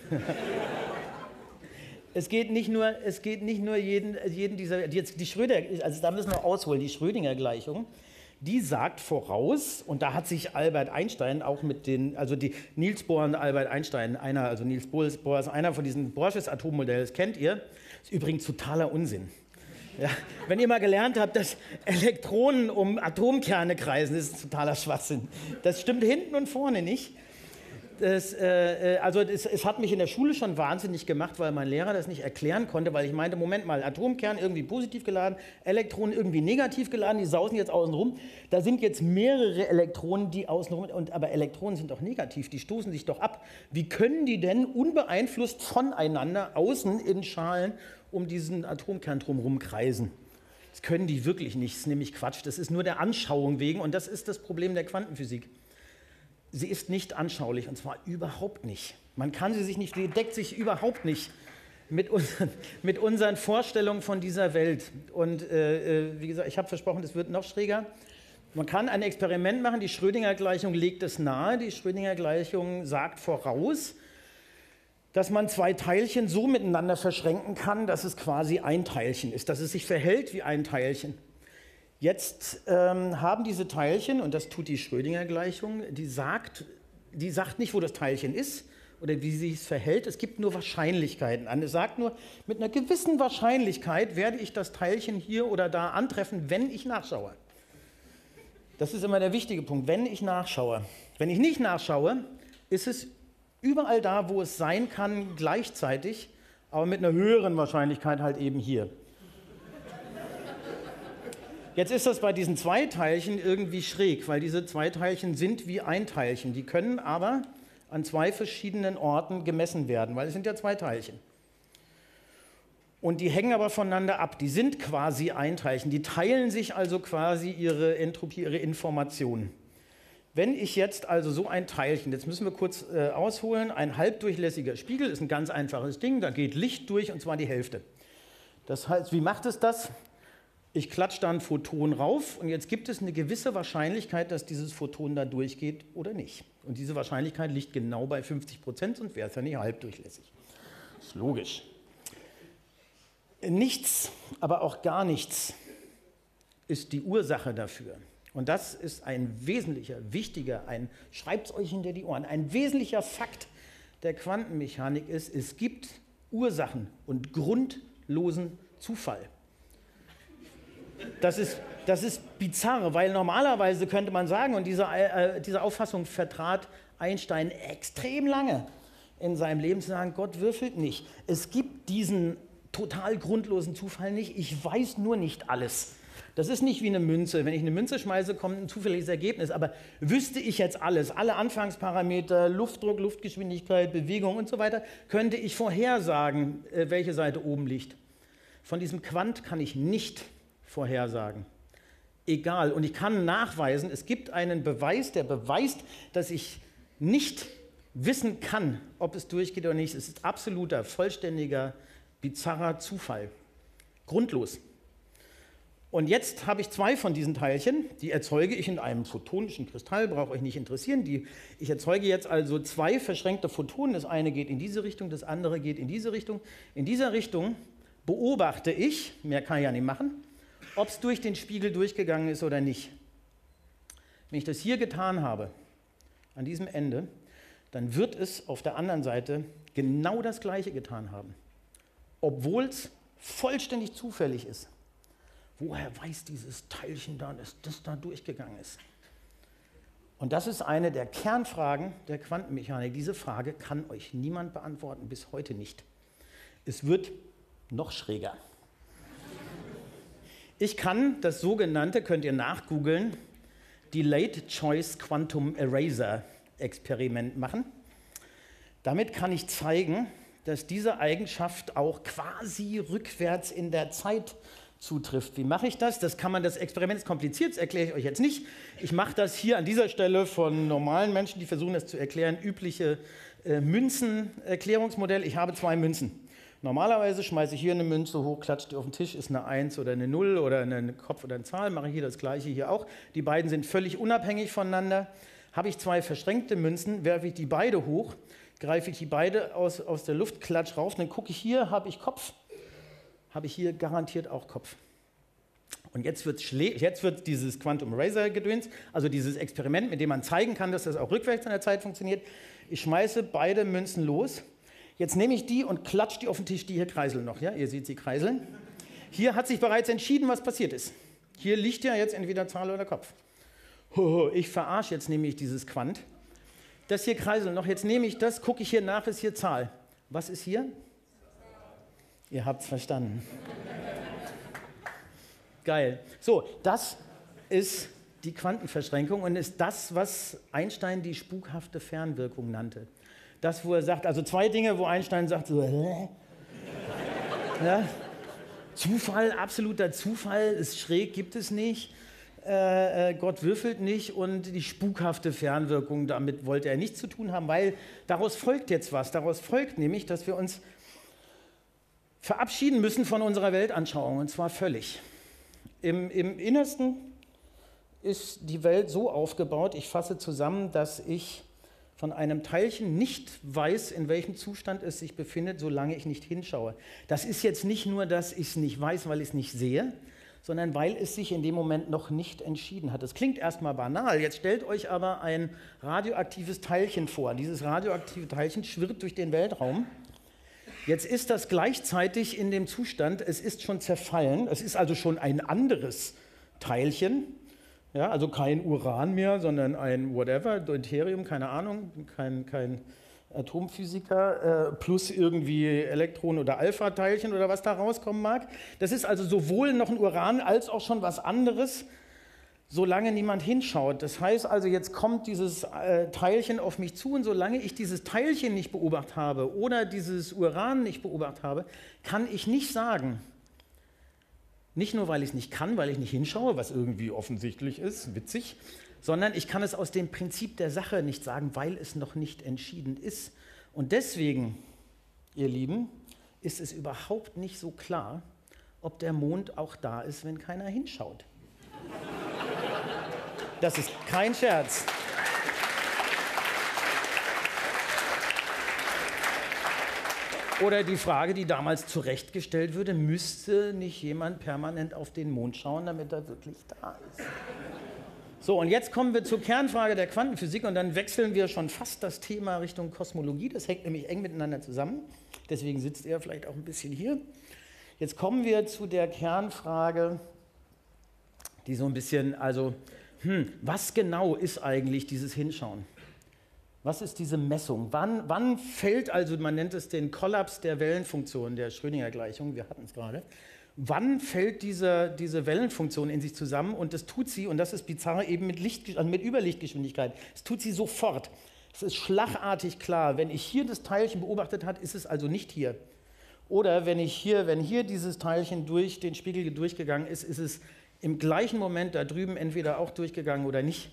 Es geht nicht nur, es geht nicht nur jeden, jeden dieser, jetzt die Schröder, also da müssen wir ausholen, die Schrödinger-Gleichung, die sagt voraus, und da hat sich Albert Einstein auch mit den, also die Niels Bohr und Albert Einstein, einer, also Niels Bohr ist einer von diesen Bohrsches Atommodell, das kennt ihr, ist übrigens totaler Unsinn. Ja, wenn ihr mal gelernt habt, dass Elektronen um Atomkerne kreisen, das ist totaler Schwachsinn. Das stimmt hinten und vorne nicht. Das, äh, also das, es hat mich in der Schule schon wahnsinnig gemacht, weil mein Lehrer das nicht erklären konnte, weil ich meinte, Moment mal, Atomkern irgendwie positiv geladen, Elektronen irgendwie negativ geladen, die sausen jetzt außen rum. Da sind jetzt mehrere Elektronen, die außen rum, und, aber Elektronen sind doch negativ, die stoßen sich doch ab. Wie können die denn unbeeinflusst voneinander außen in Schalen um diesen Atomkern drumherum kreisen? Das können die wirklich nicht, das ist nämlich Quatsch, das ist nur der Anschauung wegen, und das ist das Problem der Quantenphysik. Sie ist nicht anschaulich, und zwar überhaupt nicht. Man kann sie sich nicht, die deckt sich überhaupt nicht mit unseren, mit unseren Vorstellungen von dieser Welt. Und äh, wie gesagt, ich habe versprochen, es wird noch schräger. Man kann ein Experiment machen, die Schrödinger-Gleichung legt es nahe. Die Schrödinger-Gleichung sagt voraus, dass man zwei Teilchen so miteinander verschränken kann, dass es quasi ein Teilchen ist, dass es sich verhält wie ein Teilchen. Jetzt ähm, haben diese Teilchen, und das tut die Schrödinger-Gleichung, die sagt die sagt nicht, wo das Teilchen ist oder wie sie es verhält. Es gibt nur Wahrscheinlichkeiten an. Es sagt nur, mit einer gewissen Wahrscheinlichkeit werde ich das Teilchen hier oder da antreffen, wenn ich nachschaue. Das ist immer der wichtige Punkt, wenn ich nachschaue. Wenn ich nicht nachschaue, ist es überall da, wo es sein kann, gleichzeitig, aber mit einer höheren Wahrscheinlichkeit halt eben hier. Jetzt ist das bei diesen zwei Teilchen irgendwie schräg, weil diese zwei Teilchen sind wie ein Teilchen. Die können aber an zwei verschiedenen Orten gemessen werden, weil es sind ja zwei Teilchen. Und die hängen aber voneinander ab. Die sind quasi ein Teilchen. Die teilen sich also quasi ihre Entropie, ihre Informationen. Wenn ich jetzt also so ein Teilchen, jetzt müssen wir kurz äh, ausholen, ein halbdurchlässiger Spiegel ist ein ganz einfaches Ding, da geht Licht durch und zwar die Hälfte. Das heißt, wie macht es das? Ich klatsche da ein Photon rauf und jetzt gibt es eine gewisse Wahrscheinlichkeit, dass dieses Photon da durchgeht oder nicht. Und diese Wahrscheinlichkeit liegt genau bei fünfzig Prozent, sonst wäre es ja nicht halbdurchlässig. Das ist logisch. Nichts, aber auch gar nichts ist die Ursache dafür. Und das ist ein wesentlicher, wichtiger, ein, schreibt es euch hinter die Ohren, ein wesentlicher Fakt der Quantenmechanik ist, es gibt Ursachen und grundlosen Zufall. Das ist, das ist bizarr, weil normalerweise könnte man sagen, und diese, äh, diese Auffassung vertrat Einstein extrem lange in seinem Leben, zu sagen, Gott würfelt nicht. Es gibt diesen total grundlosen Zufall nicht, ich weiß nur nicht alles. Das ist nicht wie eine Münze. Wenn ich eine Münze schmeiße, kommt ein zufälliges Ergebnis. Aber wüsste ich jetzt alles, alle Anfangsparameter, Luftdruck, Luftgeschwindigkeit, Bewegung und so weiter, könnte ich vorhersagen, welche Seite oben liegt. Von diesem Quant kann ich nicht vorhersagen. Egal. Und ich kann nachweisen, es gibt einen Beweis, der beweist, dass ich nicht wissen kann, ob es durchgeht oder nicht. Es ist absoluter, vollständiger, bizarrer Zufall. Grundlos. Und jetzt habe ich zwei von diesen Teilchen, die erzeuge ich in einem photonischen Kristall, braucht euch nicht interessieren. Die, ich erzeuge jetzt also zwei verschränkte Photonen. Das eine geht in diese Richtung, das andere geht in diese Richtung. In dieser Richtung beobachte ich, mehr kann ich ja nicht machen, ob es durch den Spiegel durchgegangen ist oder nicht. Wenn ich das hier getan habe, an diesem Ende, dann wird es auf der anderen Seite genau das Gleiche getan haben. Obwohl es vollständig zufällig ist. Woher weiß dieses Teilchen da, dass das da durchgegangen ist? Und das ist eine der Kernfragen der Quantenmechanik. Diese Frage kann euch niemand beantworten, bis heute nicht. Es wird noch schräger. Ich kann das sogenannte, könnt ihr nachgoogeln, Delayed Choice Quantum Eraser Experiment machen. Damit kann ich zeigen, dass diese Eigenschaft auch quasi rückwärts in der Zeit zutrifft. Wie mache ich das? Das kann man, das Experiment ist kompliziert, das erkläre ich euch jetzt nicht. Ich mache das hier an dieser Stelle von normalen Menschen, die versuchen das zu erklären, übliche äh, Münzenerklärungsmodell. Ich habe zwei Münzen. Normalerweise schmeiße ich hier eine Münze hoch, klatsche die auf den Tisch, ist eine eins oder eine null oder ein Kopf oder eine Zahl, mache ich hier das gleiche hier auch. Die beiden sind völlig unabhängig voneinander. Habe ich zwei verschränkte Münzen, werfe ich die beide hoch, greife ich die beide aus, aus der Luft, klatsch rauf, dann gucke ich hier, habe ich Kopf, habe ich hier garantiert auch Kopf. Und jetzt wird jetzt wird dieses Quantum Eraser gedöns, also dieses Experiment, mit dem man zeigen kann, dass das auch rückwärts in der Zeit funktioniert. Ich schmeiße beide Münzen los. Jetzt nehme ich die und klatsche die auf den Tisch, die hier kreiseln noch. Ja? Ihr seht sie kreiseln. Hier hat sich bereits entschieden, was passiert ist. Hier liegt ja jetzt entweder Zahl oder Kopf. Ich verarsche jetzt nämlich dieses Quant. Das hier kreiselt noch. Jetzt nehme ich das, gucke ich hier nach, ist hier Zahl. Was ist hier? Ihr habt es verstanden. Geil. So, das ist die Quantenverschränkung und ist das, was Einstein die spukhafte Fernwirkung nannte. Das, wo er sagt, also zwei Dinge, wo Einstein sagt, so, äh, ja, Zufall, absoluter Zufall, ist schräg, gibt es nicht. Äh, Gott würfelt nicht und die spukhafte Fernwirkung, damit wollte er nichts zu tun haben, weil daraus folgt jetzt was. Daraus folgt nämlich, dass wir uns verabschieden müssen von unserer Weltanschauung, und zwar völlig. Im, im Innersten ist die Welt so aufgebaut, ich fasse zusammen, dass ich von einem Teilchen nicht weiß, in welchem Zustand es sich befindet, solange ich nicht hinschaue. Das ist jetzt nicht nur, dass ich es nicht weiß, weil ich es nicht sehe, sondern weil es sich in dem Moment noch nicht entschieden hat. Das klingt erstmal banal, jetzt stellt euch aber ein radioaktives Teilchen vor. Dieses radioaktive Teilchen schwirrt durch den Weltraum. Jetzt ist das gleichzeitig in dem Zustand, es ist schon zerfallen, es ist also schon ein anderes Teilchen, ja, also kein Uran mehr, sondern ein whatever, Deuterium, keine Ahnung, kein, kein Atomphysiker, äh, plus irgendwie Elektron- oder Alpha-Teilchen oder was da rauskommen mag. Das ist also sowohl noch ein Uran als auch schon was anderes, solange niemand hinschaut. Das heißt also, jetzt kommt dieses äh, Teilchen auf mich zu und solange ich dieses Teilchen nicht beobachtet habe oder dieses Uran nicht beobachtet habe, kann ich nicht sagen, nicht nur, weil ich es nicht kann, weil ich nicht hinschaue, was irgendwie offensichtlich ist, witzig, sondern ich kann es aus dem Prinzip der Sache nicht sagen, weil es noch nicht entschieden ist. Und deswegen, ihr Lieben, ist es überhaupt nicht so klar, ob der Mond auch da ist, wenn keiner hinschaut. Das ist kein Scherz. Oder die Frage, die damals zurechtgestellt würde, müsste nicht jemand permanent auf den Mond schauen, damit er wirklich da ist? So, und jetzt kommen wir zur Kernfrage der Quantenphysik und dann wechseln wir schon fast das Thema Richtung Kosmologie. Das hängt nämlich eng miteinander zusammen. Deswegen sitzt ihr vielleicht auch ein bisschen hier. Jetzt kommen wir zu der Kernfrage, die so ein bisschen, also, hm, was genau ist eigentlich dieses Hinschauen? Was ist diese Messung? Wann, wann fällt also, man nennt es den Kollaps der Wellenfunktion, der Schrödinger-Gleichung, wir hatten es gerade, wann fällt diese, diese Wellenfunktion in sich zusammen? Und das tut sie, und das ist bizarr, eben mit, Licht, also mit Überlichtgeschwindigkeit. Das tut sie sofort. Es ist schlagartig klar. Wenn ich hier das Teilchen beobachtet habe, ist es also nicht hier. Oder wenn, ich hier, wenn hier dieses Teilchen durch den Spiegel durchgegangen ist, ist es im gleichen Moment da drüben entweder auch durchgegangen oder nicht.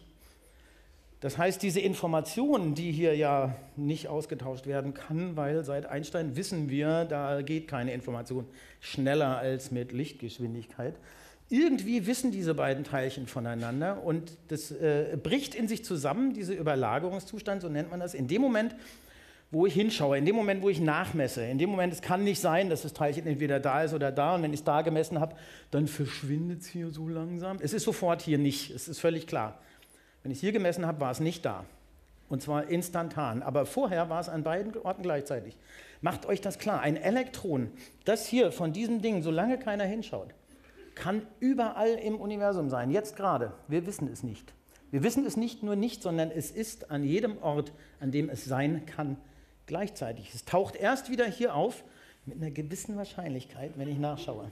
Das heißt, diese Information, die hier ja nicht ausgetauscht werden kann, weil seit Einstein wissen wir, da geht keine Information schneller als mit Lichtgeschwindigkeit. Irgendwie wissen diese beiden Teilchen voneinander und das äh, bricht in sich zusammen, dieser Überlagerungszustand, so nennt man das, in dem Moment, wo ich hinschaue, in dem Moment, wo ich nachmesse. In dem Moment, es kann nicht sein, dass das Teilchen entweder da ist oder da und wenn ich es da gemessen habe, dann verschwindet es hier so langsam. Es ist sofort hier nicht, es ist völlig klar. Wenn ich es hier gemessen habe, war es nicht da. Und zwar instantan. Aber vorher war es an beiden Orten gleichzeitig. Macht euch das klar. Ein Elektron, das hier von diesem Ding, solange keiner hinschaut, kann überall im Universum sein. Jetzt gerade. Wir wissen es nicht. Wir wissen es nicht nur nicht, sondern es ist an jedem Ort, an dem es sein kann, gleichzeitig. Es taucht erst wieder hier auf mit einer gewissen Wahrscheinlichkeit, wenn ich nachschaue.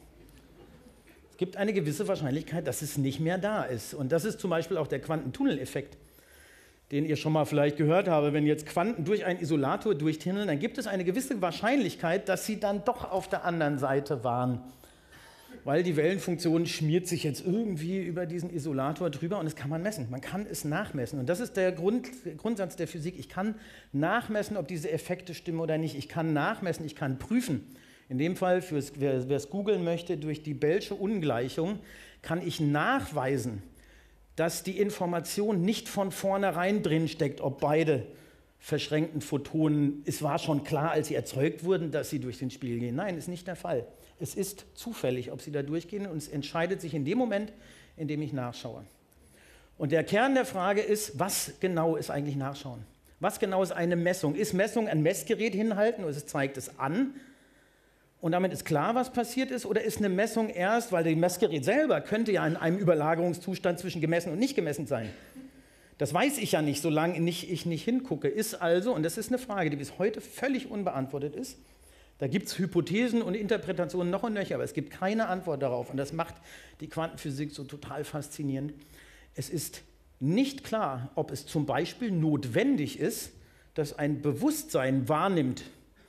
Es gibt eine gewisse Wahrscheinlichkeit, dass es nicht mehr da ist. Und das ist zum Beispiel auch der Quantentunneleffekt, den ihr schon mal vielleicht gehört habt. Wenn jetzt Quanten durch einen Isolator durchtunneln, dann gibt es eine gewisse Wahrscheinlichkeit, dass sie dann doch auf der anderen Seite waren. Weil die Wellenfunktion schmiert sich jetzt irgendwie über diesen Isolator drüber und das kann man messen. Man kann es nachmessen. Und das ist der Grund, Grundsatz der Physik. Ich kann nachmessen, ob diese Effekte stimmen oder nicht. Ich kann nachmessen, ich kann prüfen. In dem Fall, fürs, wer es googeln möchte, durch die Bellsche Ungleichung kann ich nachweisen, dass die Information nicht von vornherein drin steckt, ob beide verschränkten Photonen, es war schon klar, als sie erzeugt wurden, dass sie durch den Spiegel gehen. Nein, ist nicht der Fall. Es ist zufällig, ob sie da durchgehen und es entscheidet sich in dem Moment, in dem ich nachschaue. Und der Kern der Frage ist, was genau ist eigentlich Nachschauen? Was genau ist eine Messung? Ist Messung ein Messgerät hinhalten und es zeigt es an und damit ist klar, was passiert ist? Oder ist eine Messung erst, weil das Messgerät selber könnte ja in einem Überlagerungszustand zwischen gemessen und nicht gemessen sein. Das weiß ich ja nicht, solange nicht, ich nicht hingucke. Ist also, und das ist eine Frage, die bis heute völlig unbeantwortet ist, da gibt es Hypothesen und Interpretationen noch und nöcher, aber es gibt keine Antwort darauf. Und das macht die Quantenphysik so total faszinierend. Es ist nicht klar, ob es zum Beispiel notwendig ist, dass ein Bewusstsein wahrnimmt,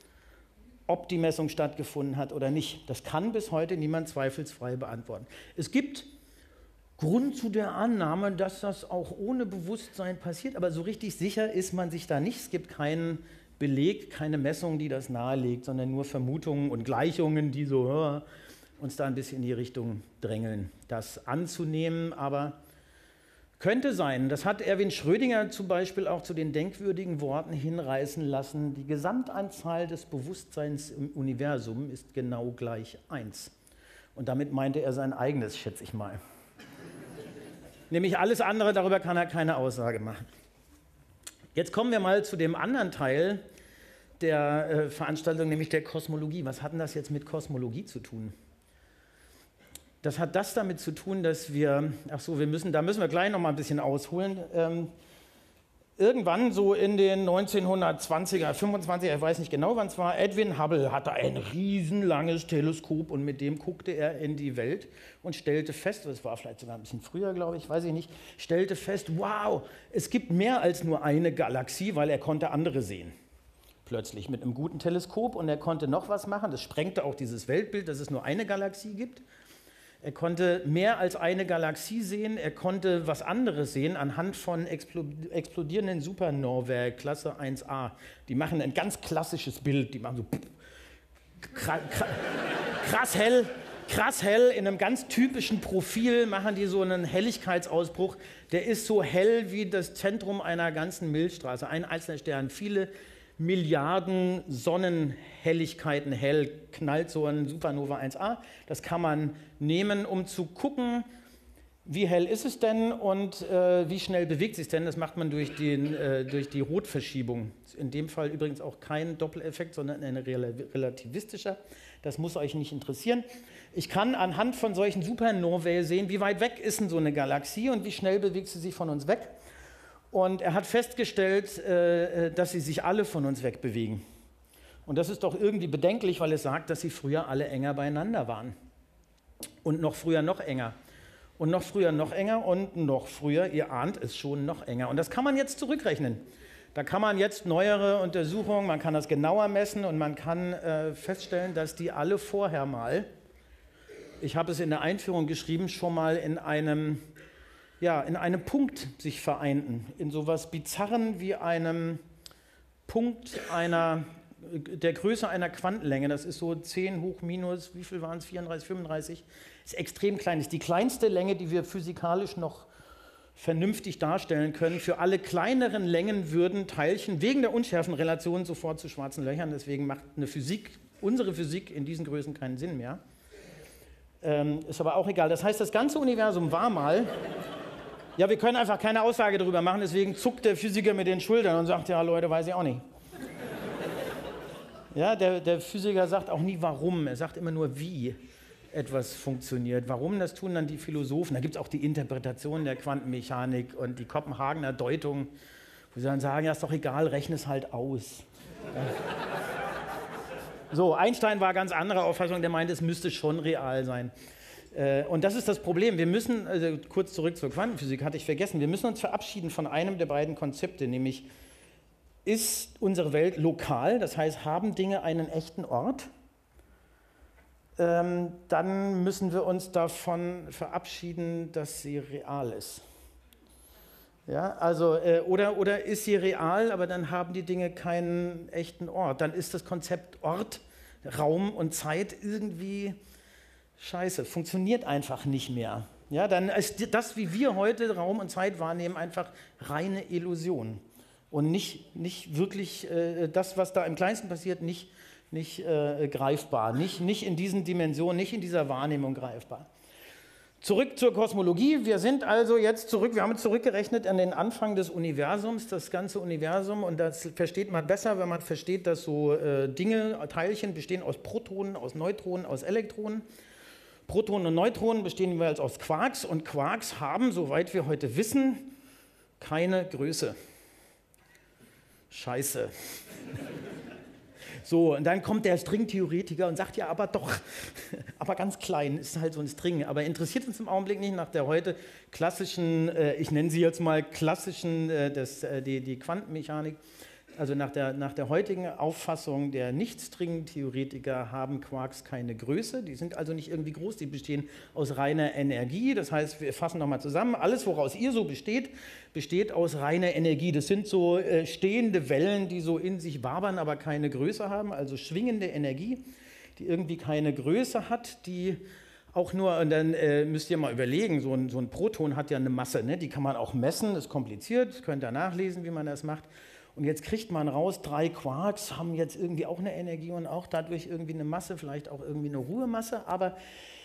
ob die Messung stattgefunden hat oder nicht. Das kann bis heute niemand zweifelsfrei beantworten. Es gibt Grund zu der Annahme, dass das auch ohne Bewusstsein passiert, aber so richtig sicher ist man sich da nicht. Es gibt keinen Beleg, keine Messung, die das nahelegt, sondern nur Vermutungen und Gleichungen, die so ja, uns da ein bisschen in die Richtung drängeln, das anzunehmen, aber könnte sein. Das hat Erwin Schrödinger zum Beispiel auch zu den denkwürdigen Worten hinreißen lassen, die Gesamtanzahl des Bewusstseins im Universum ist genau gleich eins. Und damit meinte er sein eigenes, schätze ich mal. Nämlich alles andere, darüber kann er keine Aussage machen. Jetzt kommen wir mal zu dem anderen Teil der äh, Veranstaltung, nämlich der Kosmologie. Was hat denn das jetzt mit Kosmologie zu tun? Das hat das damit zu tun, dass wir, ach so, wir müssen, da müssen wir gleich noch mal ein bisschen ausholen. Ähm, irgendwann so in den neunzehnhundertzwanziger, fünfundzwanziger, ich weiß nicht genau, wann es war, Edwin Hubble hatte ein riesenlanges Teleskop und mit dem guckte er in die Welt und stellte fest, das war vielleicht sogar ein bisschen früher, glaube ich, weiß ich nicht, stellte fest, wow, es gibt mehr als nur eine Galaxie, weil er konnte andere sehen. Plötzlich mit einem guten Teleskop und er konnte noch was machen, das sprengte auch dieses Weltbild, dass es nur eine Galaxie gibt. Er konnte mehr als eine Galaxie sehen, er konnte was anderes sehen anhand von explodierenden Supernovae, Klasse eins a. Die machen ein ganz klassisches Bild, die machen so krass, krass hell, krass hell, in einem ganz typischen Profil machen die so einen Helligkeitsausbruch, der ist so hell wie das Zentrum einer ganzen Milchstraße, ein einzelner Stern, viele Milliarden Sonnenhelligkeiten hell knallt so ein Supernova eins a. Das kann man nehmen, um zu gucken, wie hell ist es denn und äh, wie schnell bewegt sich denn. Das macht man durch, den, äh, durch die Rotverschiebung. In dem Fall übrigens auch kein Doppeleffekt, sondern ein relativistischer. Das muss euch nicht interessieren. Ich kann anhand von solchen Supernovae sehen, wie weit weg ist denn so eine Galaxie und wie schnell bewegt sie sich von uns weg. Und er hat festgestellt, dass sie sich alle von uns wegbewegen. Und das ist doch irgendwie bedenklich, weil es sagt, dass sie früher alle enger beieinander waren. Und noch früher noch enger. Und noch früher noch enger und noch früher, ihr ahnt es schon, noch enger. Und das kann man jetzt zurückrechnen. Da kann man jetzt neuere Untersuchungen, man kann das genauer messen und man kann äh, feststellen, dass die alle vorher mal, ich habe es in der Einführung geschrieben, schon mal in einem... ja, in einem Punkt sich vereinten, in sowas Bizarren wie einem Punkt einer, der Größe einer Quantenlänge, das ist so zehn hoch minus, wie viel waren es, vierunddreißig, fünfunddreißig, ist extrem klein, ist die kleinste Länge, die wir physikalisch noch vernünftig darstellen können. Für alle kleineren Längen würden Teilchen wegen der Unschärfenrelation sofort zu schwarzen Löchern, deswegen macht eine Physik, unsere Physik in diesen Größen keinen Sinn mehr. Ähm, ist aber auch egal, das heißt, das ganze Universum war mal... Ja, wir können einfach keine Aussage darüber machen, deswegen zuckt der Physiker mit den Schultern und sagt, ja Leute, weiß ich auch nicht. Ja, der, der Physiker sagt auch nie warum, er sagt immer nur wie etwas funktioniert. Warum, das tun dann die Philosophen. Da gibt es auch die Interpretation der Quantenmechanik und die Kopenhagener Deutung, wo sie dann sagen, ja ist doch egal, rechne es halt aus. Ja. So, Einstein war ganz anderer Auffassung, der meinte, es müsste schon real sein. Und das ist das Problem. Wir müssen, also kurz zurück zur Quantenphysik, hatte ich vergessen, wir müssen uns verabschieden von einem der beiden Konzepte, nämlich ist unsere Welt lokal, das heißt, haben Dinge einen echten Ort, ähm, dann müssen wir uns davon verabschieden, dass sie real ist. Ja, also, äh, oder, oder ist sie real, aber dann haben die Dinge keinen echten Ort. Dann ist das Konzept Ort, Raum und Zeit irgendwie... Scheiße, funktioniert einfach nicht mehr. Ja, dann ist das, wie wir heute Raum und Zeit wahrnehmen, einfach reine Illusion. Und nicht, nicht wirklich äh, das, was da im Kleinsten passiert, nicht, nicht äh, greifbar. Nicht, nicht in diesen Dimensionen, nicht in dieser Wahrnehmung greifbar. Zurück zur Kosmologie. Wir sind also jetzt zurück, wir haben zurückgerechnet an den Anfang des Universums, das ganze Universum. Und das versteht man besser, wenn man versteht, dass so äh, Dinge, Teilchen bestehen aus Protonen, aus Neutronen, aus Elektronen. Protonen und Neutronen bestehen jeweils aus Quarks und Quarks haben, soweit wir heute wissen, keine Größe. Scheiße. So, und dann kommt der Stringtheoretiker und sagt, ja, aber doch, aber ganz klein, ist halt so ein String. Aber interessiert uns im Augenblick nicht nach der heute klassischen, äh, ich nenne sie jetzt mal klassischen, äh, das, äh, die, die Quantenmechanik. Also nach der, nach der heutigen Auffassung der Nicht-String-Theoretiker haben Quarks keine Größe, die sind also nicht irgendwie groß, die bestehen aus reiner Energie. Das heißt, wir fassen nochmal zusammen, alles, woraus ihr so besteht, besteht aus reiner Energie. Das sind so äh, stehende Wellen, die so in sich wabern, aber keine Größe haben, also schwingende Energie, die irgendwie keine Größe hat, die auch nur, und dann äh, müsst ihr mal überlegen, so ein, so ein Proton hat ja eine Masse, ne? Die kann man auch messen, ist kompliziert, könnt ihr nachlesen, wie man das macht. Und jetzt kriegt man raus, drei Quarks haben jetzt irgendwie auch eine Energie und auch dadurch irgendwie eine Masse, vielleicht auch irgendwie eine Ruhemasse, aber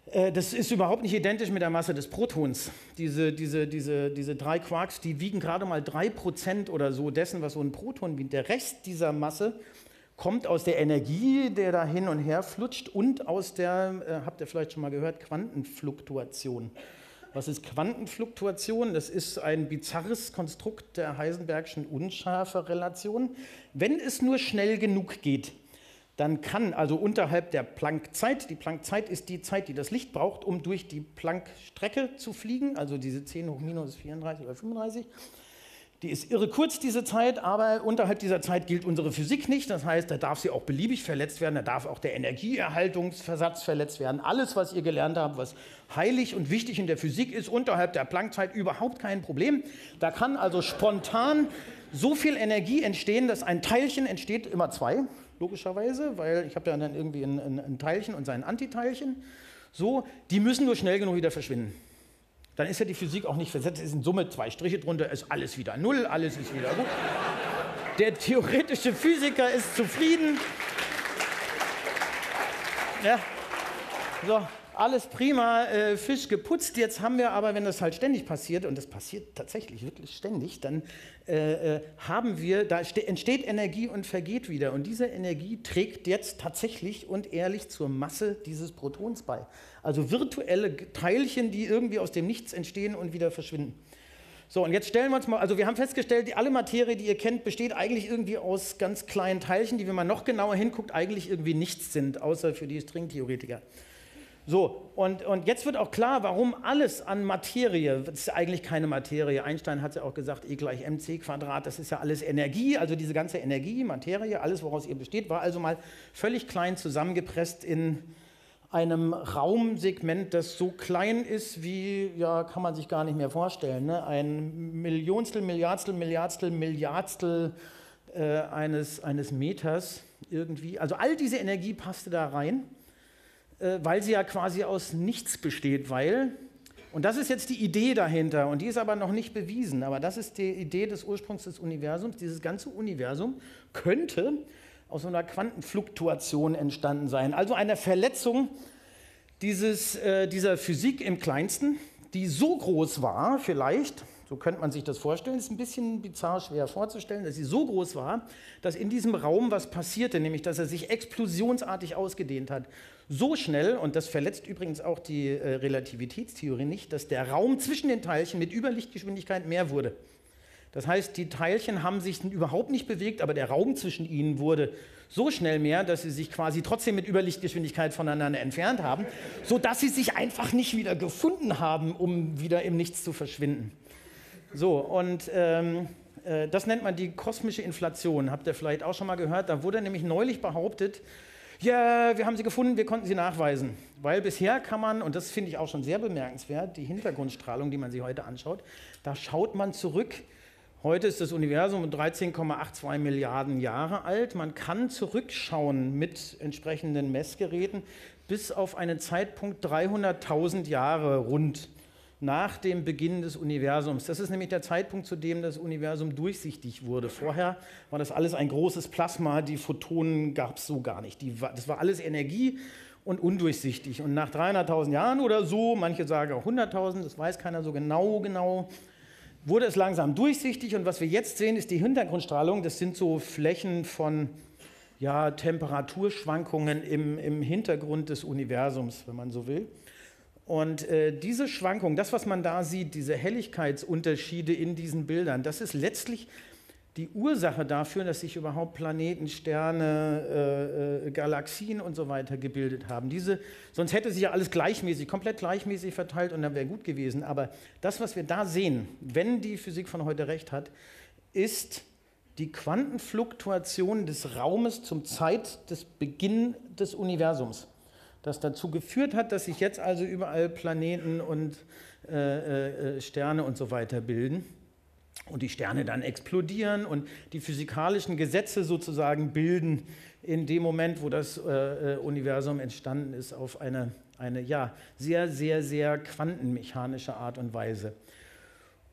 Äh, das ist überhaupt nicht identisch mit der Masse des Protons. Diese, diese, diese, diese drei Quarks, die wiegen gerade mal drei Prozent oder so dessen, was so ein Proton wiegt. Der Rest dieser Masse kommt aus der Energie, der da hin und her flutscht, und aus der, äh, habt ihr vielleicht schon mal gehört, Quantenfluktuation. Was ist Quantenfluktuation? Das ist ein bizarres Konstrukt der Heisenbergschen Unschärferelation. Wenn es nur schnell genug geht, dann kann also unterhalb der Planck-Zeit, die Planck-Zeit ist die Zeit, die das Licht braucht, um durch die Planck-Strecke zu fliegen, also diese zehn hoch minus vierunddreißig oder fünfunddreißig, die ist irre kurz, diese Zeit, aber unterhalb dieser Zeit gilt unsere Physik nicht. Das heißt, da darf sie auch beliebig verletzt werden, da darf auch der Energieerhaltungsversatz verletzt werden. Alles, was ihr gelernt habt, was heilig und wichtig in der Physik ist, unterhalb der Planck-Zeit überhaupt kein Problem. Da kann also spontan so viel Energie entstehen, dass ein Teilchen entsteht, immer zwei, logischerweise, weil ich habe ja dann irgendwie ein, ein, ein Teilchen und sein Antiteilchen. So, die müssen nur schnell genug wieder verschwinden. Dann ist ja die Physik auch nicht versetzt, es ist in Summe zwei Striche drunter, ist alles wieder null, alles ist wieder gut. Der theoretische Physiker ist zufrieden. Ja, so, alles prima, äh, Fisch geputzt. Jetzt haben wir aber, wenn das halt ständig passiert, und das passiert tatsächlich wirklich ständig, dann äh, äh, haben wir, da entsteht Energie und vergeht wieder. Und diese Energie trägt jetzt tatsächlich und ehrlich zur Masse dieses Protons bei. Also virtuelle Teilchen, die irgendwie aus dem Nichts entstehen und wieder verschwinden. So, und jetzt stellen wir uns mal, also wir haben festgestellt, die, alle Materie, die ihr kennt, besteht eigentlich irgendwie aus ganz kleinen Teilchen, die, wenn man noch genauer hinguckt, eigentlich irgendwie nichts sind, außer für die Stringtheoretiker. So, und, und jetzt wird auch klar, warum alles an Materie, das ist eigentlich keine Materie, Einstein hat ja auch gesagt, E gleich mc Quadrat, das ist ja alles Energie, also diese ganze Energie, Materie, alles, woraus ihr besteht, war also mal völlig klein zusammengepresst in einem Raumsegment, das so klein ist wie, ja, kann man sich gar nicht mehr vorstellen, ne? Ein Millionstel, Milliardstel, Milliardstel, Milliardstel äh, eines, eines Meters irgendwie. Also all diese Energie passte da rein, äh, weil sie ja quasi aus nichts besteht, weil, und das ist jetzt die Idee dahinter, und die ist aber noch nicht bewiesen, aber das ist die Idee des Ursprungs des Universums, dieses ganze Universum könnte aus so einer Quantenfluktuation entstanden sein. Also eine Verletzung dieses, äh, dieser Physik im Kleinsten, die so groß war, vielleicht, so könnte man sich das vorstellen, ist ein bisschen bizarr schwer vorzustellen, dass sie so groß war, dass in diesem Raum was passierte, nämlich dass er sich explosionsartig ausgedehnt hat. So schnell, und das verletzt übrigens auch die äh, Relativitätstheorie nicht, dass der Raum zwischen den Teilchen mit Überlichtgeschwindigkeit mehr wurde. Das heißt, die Teilchen haben sich überhaupt nicht bewegt, aber der Raum zwischen ihnen wurde so schnell mehr, dass sie sich quasi trotzdem mit Überlichtgeschwindigkeit voneinander entfernt haben, sodass sie sich einfach nicht wieder gefunden haben, um wieder im Nichts zu verschwinden. So, und ähm, äh, das nennt man die kosmische Inflation. Habt ihr vielleicht auch schon mal gehört? Da wurde nämlich neulich behauptet, ja, wir haben sie gefunden, wir konnten sie nachweisen. Weil bisher kann man, und das finde ich auch schon sehr bemerkenswert, die Hintergrundstrahlung, die man sich heute anschaut, da schaut man zurück. Heute ist das Universum um dreizehn Komma zweiundachtzig Milliarden Jahre alt. Man kann zurückschauen mit entsprechenden Messgeräten bis auf einen Zeitpunkt dreihunderttausend Jahre rund nach dem Beginn des Universums. Das ist nämlich der Zeitpunkt, zu dem das Universum durchsichtig wurde. Vorher war das alles ein großes Plasma, die Photonen gab es so gar nicht. Die war, das war alles Energie und undurchsichtig. Und nach dreihunderttausend Jahren oder so, manche sagen auch hunderttausend, das weiß keiner so genau, genau, wurde es langsam durchsichtig, und was wir jetzt sehen, ist die Hintergrundstrahlung. Das sind so Flächen von ja, Temperaturschwankungen im, im Hintergrund des Universums, wenn man so will. Und äh, diese Schwankung, das, was man da sieht, diese Helligkeitsunterschiede in diesen Bildern, das ist letztlich die Ursache dafür, dass sich überhaupt Planeten, Sterne, äh, äh, Galaxien und so weiter gebildet haben. Diese, sonst hätte sich ja alles gleichmäßig, komplett gleichmäßig verteilt und dann wäre gut gewesen. Aber das, was wir da sehen, wenn die Physik von heute recht hat, ist die Quantenfluktuation des Raumes zum Zeit des Beginn des Universums. Das dazu geführt hat, dass sich jetzt also überall Planeten und äh, äh, Sterne und so weiter bilden. Und die Sterne dann explodieren und die physikalischen Gesetze sozusagen bilden in dem Moment, wo das äh, Universum entstanden ist, auf eine, eine ja, sehr, sehr, sehr quantenmechanische Art und Weise.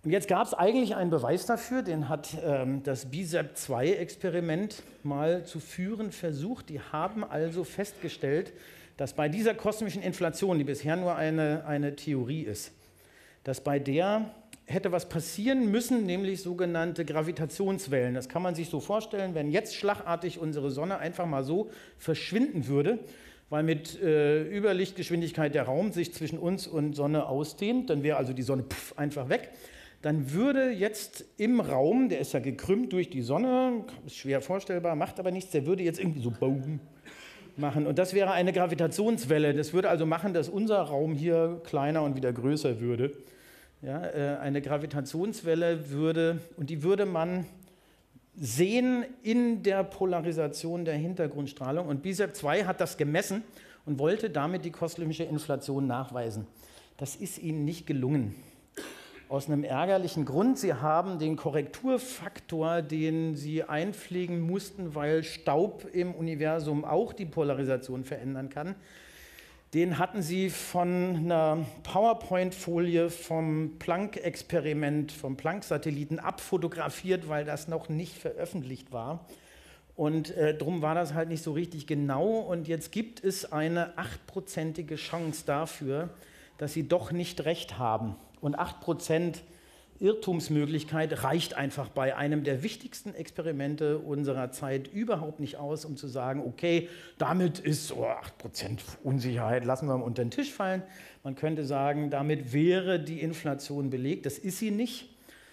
Und jetzt gab es eigentlich einen Beweis dafür, den hat ähm, das B S E P zwei Experiment mal zu führen versucht. Die haben also festgestellt, dass bei dieser kosmischen Inflation, die bisher nur eine, eine Theorie ist, dass bei der hätte was passieren müssen, nämlich sogenannte Gravitationswellen. Das kann man sich so vorstellen, wenn jetzt schlagartig unsere Sonne einfach mal so verschwinden würde, weil mit äh, Überlichtgeschwindigkeit der Raum sich zwischen uns und Sonne ausdehnt, dann wäre also die Sonne pff, einfach weg. Dann würde jetzt im Raum, der ist ja gekrümmt durch die Sonne, ist schwer vorstellbar, macht aber nichts, der würde jetzt irgendwie so boom machen. Und das wäre eine Gravitationswelle. Das würde also machen, dass unser Raum hier kleiner und wieder größer würde. Ja, äh, eine Gravitationswelle würde, und die würde man sehen in der Polarisation der Hintergrundstrahlung. Und B S E P zwei hat das gemessen und wollte damit die kosmische Inflation nachweisen. Das ist ihnen nicht gelungen. Aus einem ärgerlichen Grund. Sie haben den Korrekturfaktor, den sie einpflegen mussten, weil Staub im Universum auch die Polarisation verändern kann, den hatten sie von einer PowerPoint-Folie vom Planck-Experiment, vom Planck-Satelliten abfotografiert, weil das noch nicht veröffentlicht war. Und äh, darum war das halt nicht so richtig genau. Und jetzt gibt es eine achtprozentige Chance dafür, dass sie doch nicht recht haben. Und acht Prozent Irrtumsmöglichkeit reicht einfach bei einem der wichtigsten Experimente unserer Zeit überhaupt nicht aus, um zu sagen, okay, damit ist oh, acht Prozent Unsicherheit, lassen wir mal unter den Tisch fallen. Man könnte sagen, damit wäre die Inflation belegt. Das ist sie nicht,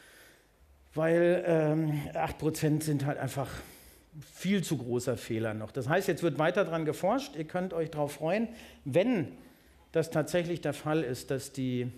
weil ähm, acht Prozent sind halt einfach viel zu großer Fehler noch. Das heißt, jetzt wird weiter daran geforscht. Ihr könnt euch darauf freuen, wenn das tatsächlich der Fall ist, dass die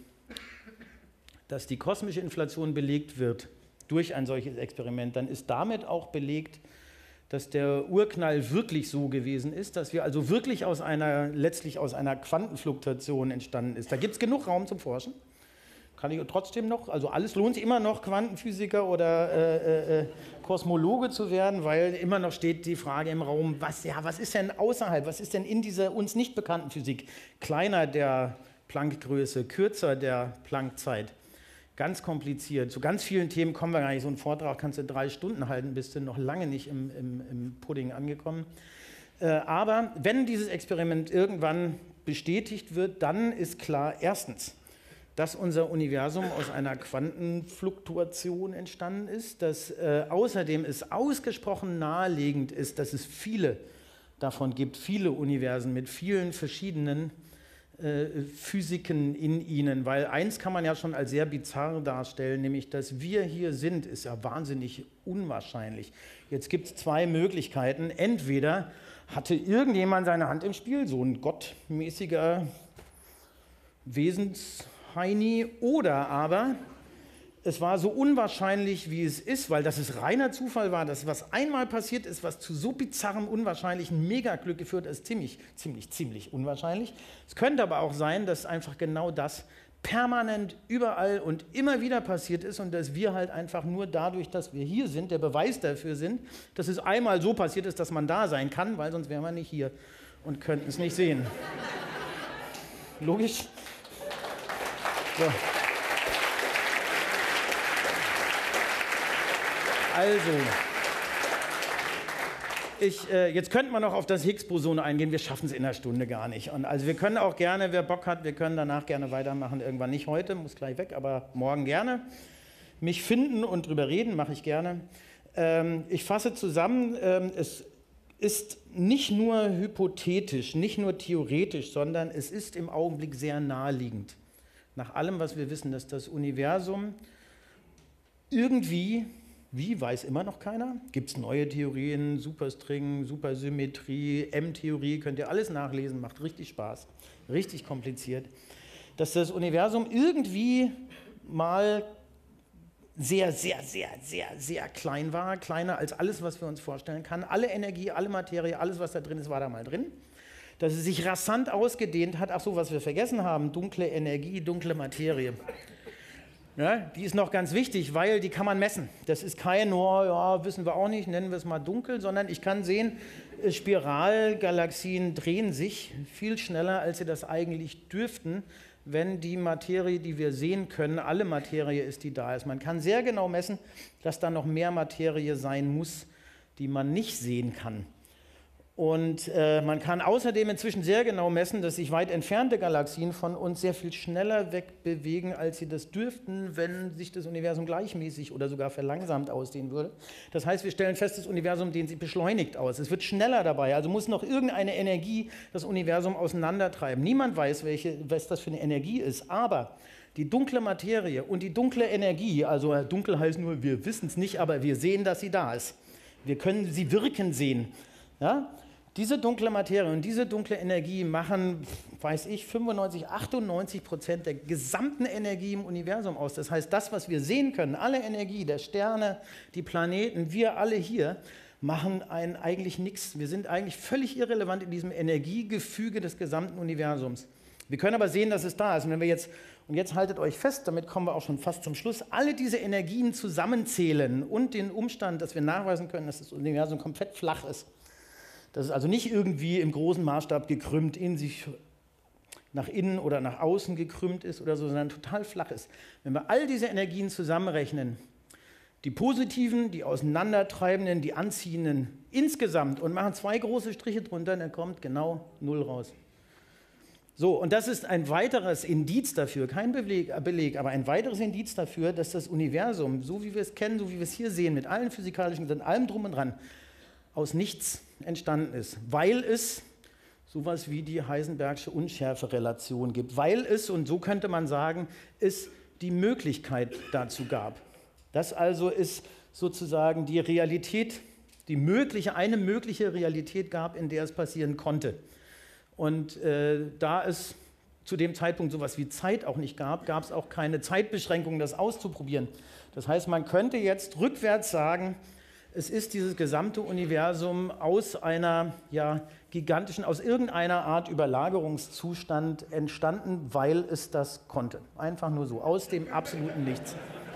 dass die kosmische Inflation belegt wird durch ein solches Experiment, dann ist damit auch belegt, dass der Urknall wirklich so gewesen ist, dass wir also wirklich aus einer, letztlich aus einer Quantenfluktuation entstanden ist. Da gibt es genug Raum zum Forschen. Kann ich trotzdem noch, also alles lohnt sich immer noch, Quantenphysiker oder äh, äh, Kosmologe zu werden, weil immer noch steht die Frage im Raum, was, ja, was ist denn außerhalb, was ist denn in dieser uns nicht bekannten Physik kleiner der Planck-Größe, kürzer der Planck-Zeit? Ganz kompliziert. Zu ganz vielen Themen kommen wir gar nicht. So einen Vortrag kannst du drei Stunden halten, bist du noch lange nicht im, im, im Pudding angekommen. Äh, aber wenn dieses Experiment irgendwann bestätigt wird, dann ist klar, erstens, dass unser Universum aus einer Quantenfluktuation entstanden ist, dass äh, außerdem es ausgesprochen naheliegend ist, dass es viele davon gibt, viele Universen mit vielen verschiedenen Physiken in ihnen, weil eins kann man ja schon als sehr bizarr darstellen, nämlich dass wir hier sind, ist ja wahnsinnig unwahrscheinlich. Jetzt gibt es zwei Möglichkeiten. Entweder hatte irgendjemand seine Hand im Spiel, so ein gottmäßiger Wesensheini, oder aber es war so unwahrscheinlich, wie es ist, weil das es reiner Zufall war, dass was einmal passiert ist, was zu so bizarrem, unwahrscheinlichen Megaglück geführt hat, ist ziemlich, ziemlich, ziemlich unwahrscheinlich. Es könnte aber auch sein, dass einfach genau das permanent überall und immer wieder passiert ist und dass wir halt einfach nur dadurch, dass wir hier sind, der Beweis dafür sind, dass es einmal so passiert ist, dass man da sein kann, weil sonst wären wir nicht hier und könnten es nicht sehen. Logisch? So. Also, ich, äh, jetzt könnte man noch auf das Higgs-Boson eingehen, wir schaffen es in einer Stunde gar nicht. Und also wir können auch gerne, wer Bock hat, wir können danach gerne weitermachen, irgendwann nicht heute, muss gleich weg, aber morgen gerne. Mich finden und drüber reden, mache ich gerne. Ähm, ich fasse zusammen, ähm, es ist nicht nur hypothetisch, nicht nur theoretisch, sondern es ist im Augenblick sehr naheliegend. Nach allem, was wir wissen, dass das Universum irgendwie... Wie, weiß immer noch keiner. Gibt es neue Theorien, Superstring, Supersymmetrie, M-Theorie, könnt ihr alles nachlesen, macht richtig Spaß, richtig kompliziert. Dass das Universum irgendwie mal sehr, sehr, sehr, sehr, sehr klein war, kleiner als alles, was wir uns vorstellen können. Alle Energie, alle Materie, alles, was da drin ist, war da mal drin. Dass es sich rasant ausgedehnt hat, ach so, was wir vergessen haben, dunkle Energie, dunkle Materie. Ja, die ist noch ganz wichtig, weil die kann man messen. Das ist kein, oh, ja, wissen wir auch nicht, nennen wir es mal dunkel, sondern ich kann sehen, Spiralgalaxien drehen sich viel schneller, als sie das eigentlich dürften, wenn die Materie, die wir sehen können, alle Materie ist, die da ist. Man kann sehr genau messen, dass da noch mehr Materie sein muss, die man nicht sehen kann. Und äh, man kann außerdem inzwischen sehr genau messen, dass sich weit entfernte Galaxien von uns sehr viel schneller wegbewegen, als sie das dürften, wenn sich das Universum gleichmäßig oder sogar verlangsamt ausdehnen würde. Das heißt, wir stellen fest, das Universum dehnt sich beschleunigt aus. Es wird schneller dabei, also muss noch irgendeine Energie das Universum auseinandertreiben. Niemand weiß, welche, was das für eine Energie ist, aber die dunkle Materie und die dunkle Energie, also dunkel heißt nur, wir wissen es nicht, aber wir sehen, dass sie da ist. Wir können sie wirken sehen. Ja? Diese dunkle Materie und diese dunkle Energie machen, weiß ich, fünfundneunzig, achtundneunzig Prozent der gesamten Energie im Universum aus. Das heißt, das, was wir sehen können, alle Energie, der Sterne, die Planeten, wir alle hier, machen einen eigentlich nichts. Wir sind eigentlich völlig irrelevant in diesem Energiegefüge des gesamten Universums. Wir können aber sehen, dass es da ist. Und wenn wir jetzt, und jetzt haltet euch fest, damit kommen wir auch schon fast zum Schluss, alle diese Energien zusammenzählen und den Umstand, dass wir nachweisen können, dass das Universum komplett flach ist. Das ist also nicht irgendwie im großen Maßstab gekrümmt, in sich nach innen oder nach außen gekrümmt ist oder so, sondern total flach ist. Wenn wir all diese Energien zusammenrechnen, die positiven, die auseinandertreibenden, die anziehenden insgesamt und machen zwei große Striche drunter, dann kommt genau null raus. So, und das ist ein weiteres Indiz dafür, kein Beleg, Beleg, aber ein weiteres Indiz dafür, dass das Universum, so wie wir es kennen, so wie wir es hier sehen, mit allen physikalischen, mit allem drum und dran, aus nichts entstanden ist, weil es sowas wie die Heisenbergsche Unschärferelation gibt, weil es, und so könnte man sagen, es die Möglichkeit dazu gab. Das also ist sozusagen die Realität, die mögliche, eine mögliche Realität gab, in der es passieren konnte. Und äh, da es zu dem Zeitpunkt sowas wie Zeit auch nicht gab, gab es auch keine Zeitbeschränkung, das auszuprobieren. Das heißt, man könnte jetzt rückwärts sagen, es ist dieses gesamte Universum aus einer ja, gigantischen, aus irgendeiner Art Überlagerungszustand entstanden, weil es das konnte. Einfach nur so, aus dem absoluten Nichts.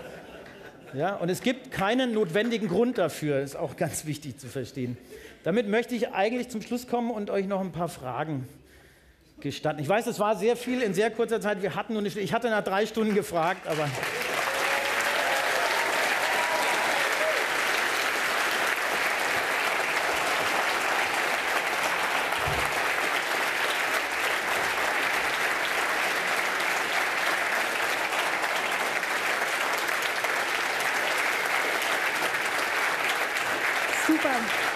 Ja, und es gibt keinen notwendigen Grund dafür, ist auch ganz wichtig zu verstehen. Damit möchte ich eigentlich zum Schluss kommen und euch noch ein paar Fragen gestatten. Ich weiß, es war sehr viel in sehr kurzer Zeit. Wir hatten nur eine, ich hatte nach drei Stunden gefragt, aber... Super.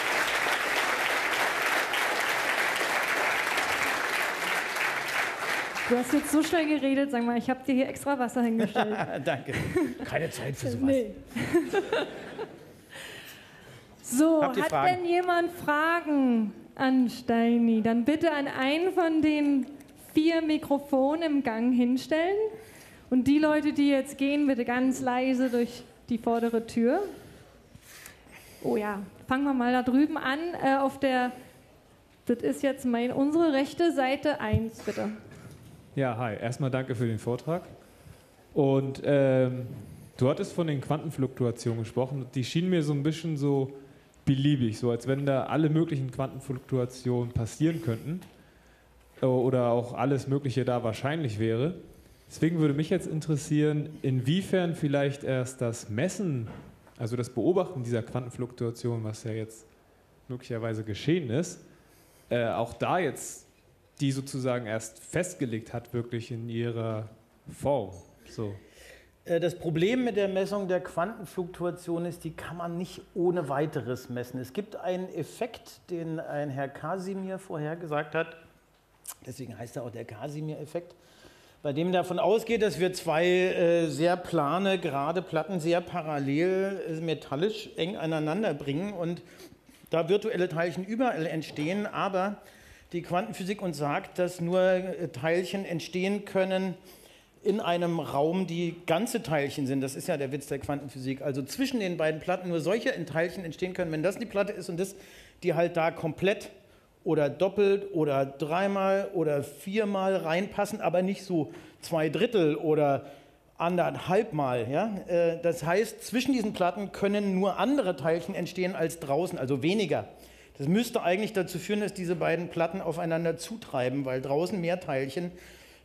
Du hast jetzt so schnell geredet, sag mal, ich habe dir hier extra Wasser hingestellt. Danke. Keine Zeit für sowas. Nee. So, Habt ihr hat Fragen? denn jemand Fragen an Steini? Dann bitte an einen von den vier Mikrofonen im Gang hinstellen. Und die Leute, die jetzt gehen, bitte ganz leise durch die vordere Tür. Oh ja, fangen wir mal da drüben an. Äh, auf der, das ist jetzt mein, unsere rechte Seite eins, bitte. Ja, hi. Erstmal danke für den Vortrag. Und ähm, du hattest von den Quantenfluktuationen gesprochen. Die schienen mir so ein bisschen so beliebig, so als wenn da alle möglichen Quantenfluktuationen passieren könnten oder auch alles Mögliche da wahrscheinlich wäre. Deswegen würde mich jetzt interessieren, inwiefern vielleicht erst das Messen, also das Beobachten dieser Quantenfluktuation, was ja jetzt möglicherweise geschehen ist, äh, auch da jetzt die sozusagen erst festgelegt hat, wirklich in ihrer Form. So. Das Problem mit der Messung der Quantenfluktuation ist, die kann man nicht ohne weiteres messen. Es gibt einen Effekt, den ein Herr Casimir vorhergesagt hat, deswegen heißt er auch der Casimir-Effekt, bei dem davon ausgeht, dass wir zwei äh, sehr plane, gerade Platten sehr parallel äh, metallisch eng aneinander bringen und da virtuelle Teilchen überall entstehen, aber die Quantenphysik uns sagt, dass nur Teilchen entstehen können in einem Raum, die ganze Teilchen sind. Das ist ja der Witz der Quantenphysik. Also zwischen den beiden Platten nur solche Teilchen entstehen können, wenn das die Platte ist und das, die halt da komplett oder doppelt oder dreimal oder viermal reinpassen, aber nicht so zwei Drittel oder anderthalbmal. Ja? Das heißt, zwischen diesen Platten können nur andere Teilchen entstehen als draußen, also weniger. Das müsste eigentlich dazu führen, dass diese beiden Platten aufeinander zutreiben, weil draußen mehr Teilchen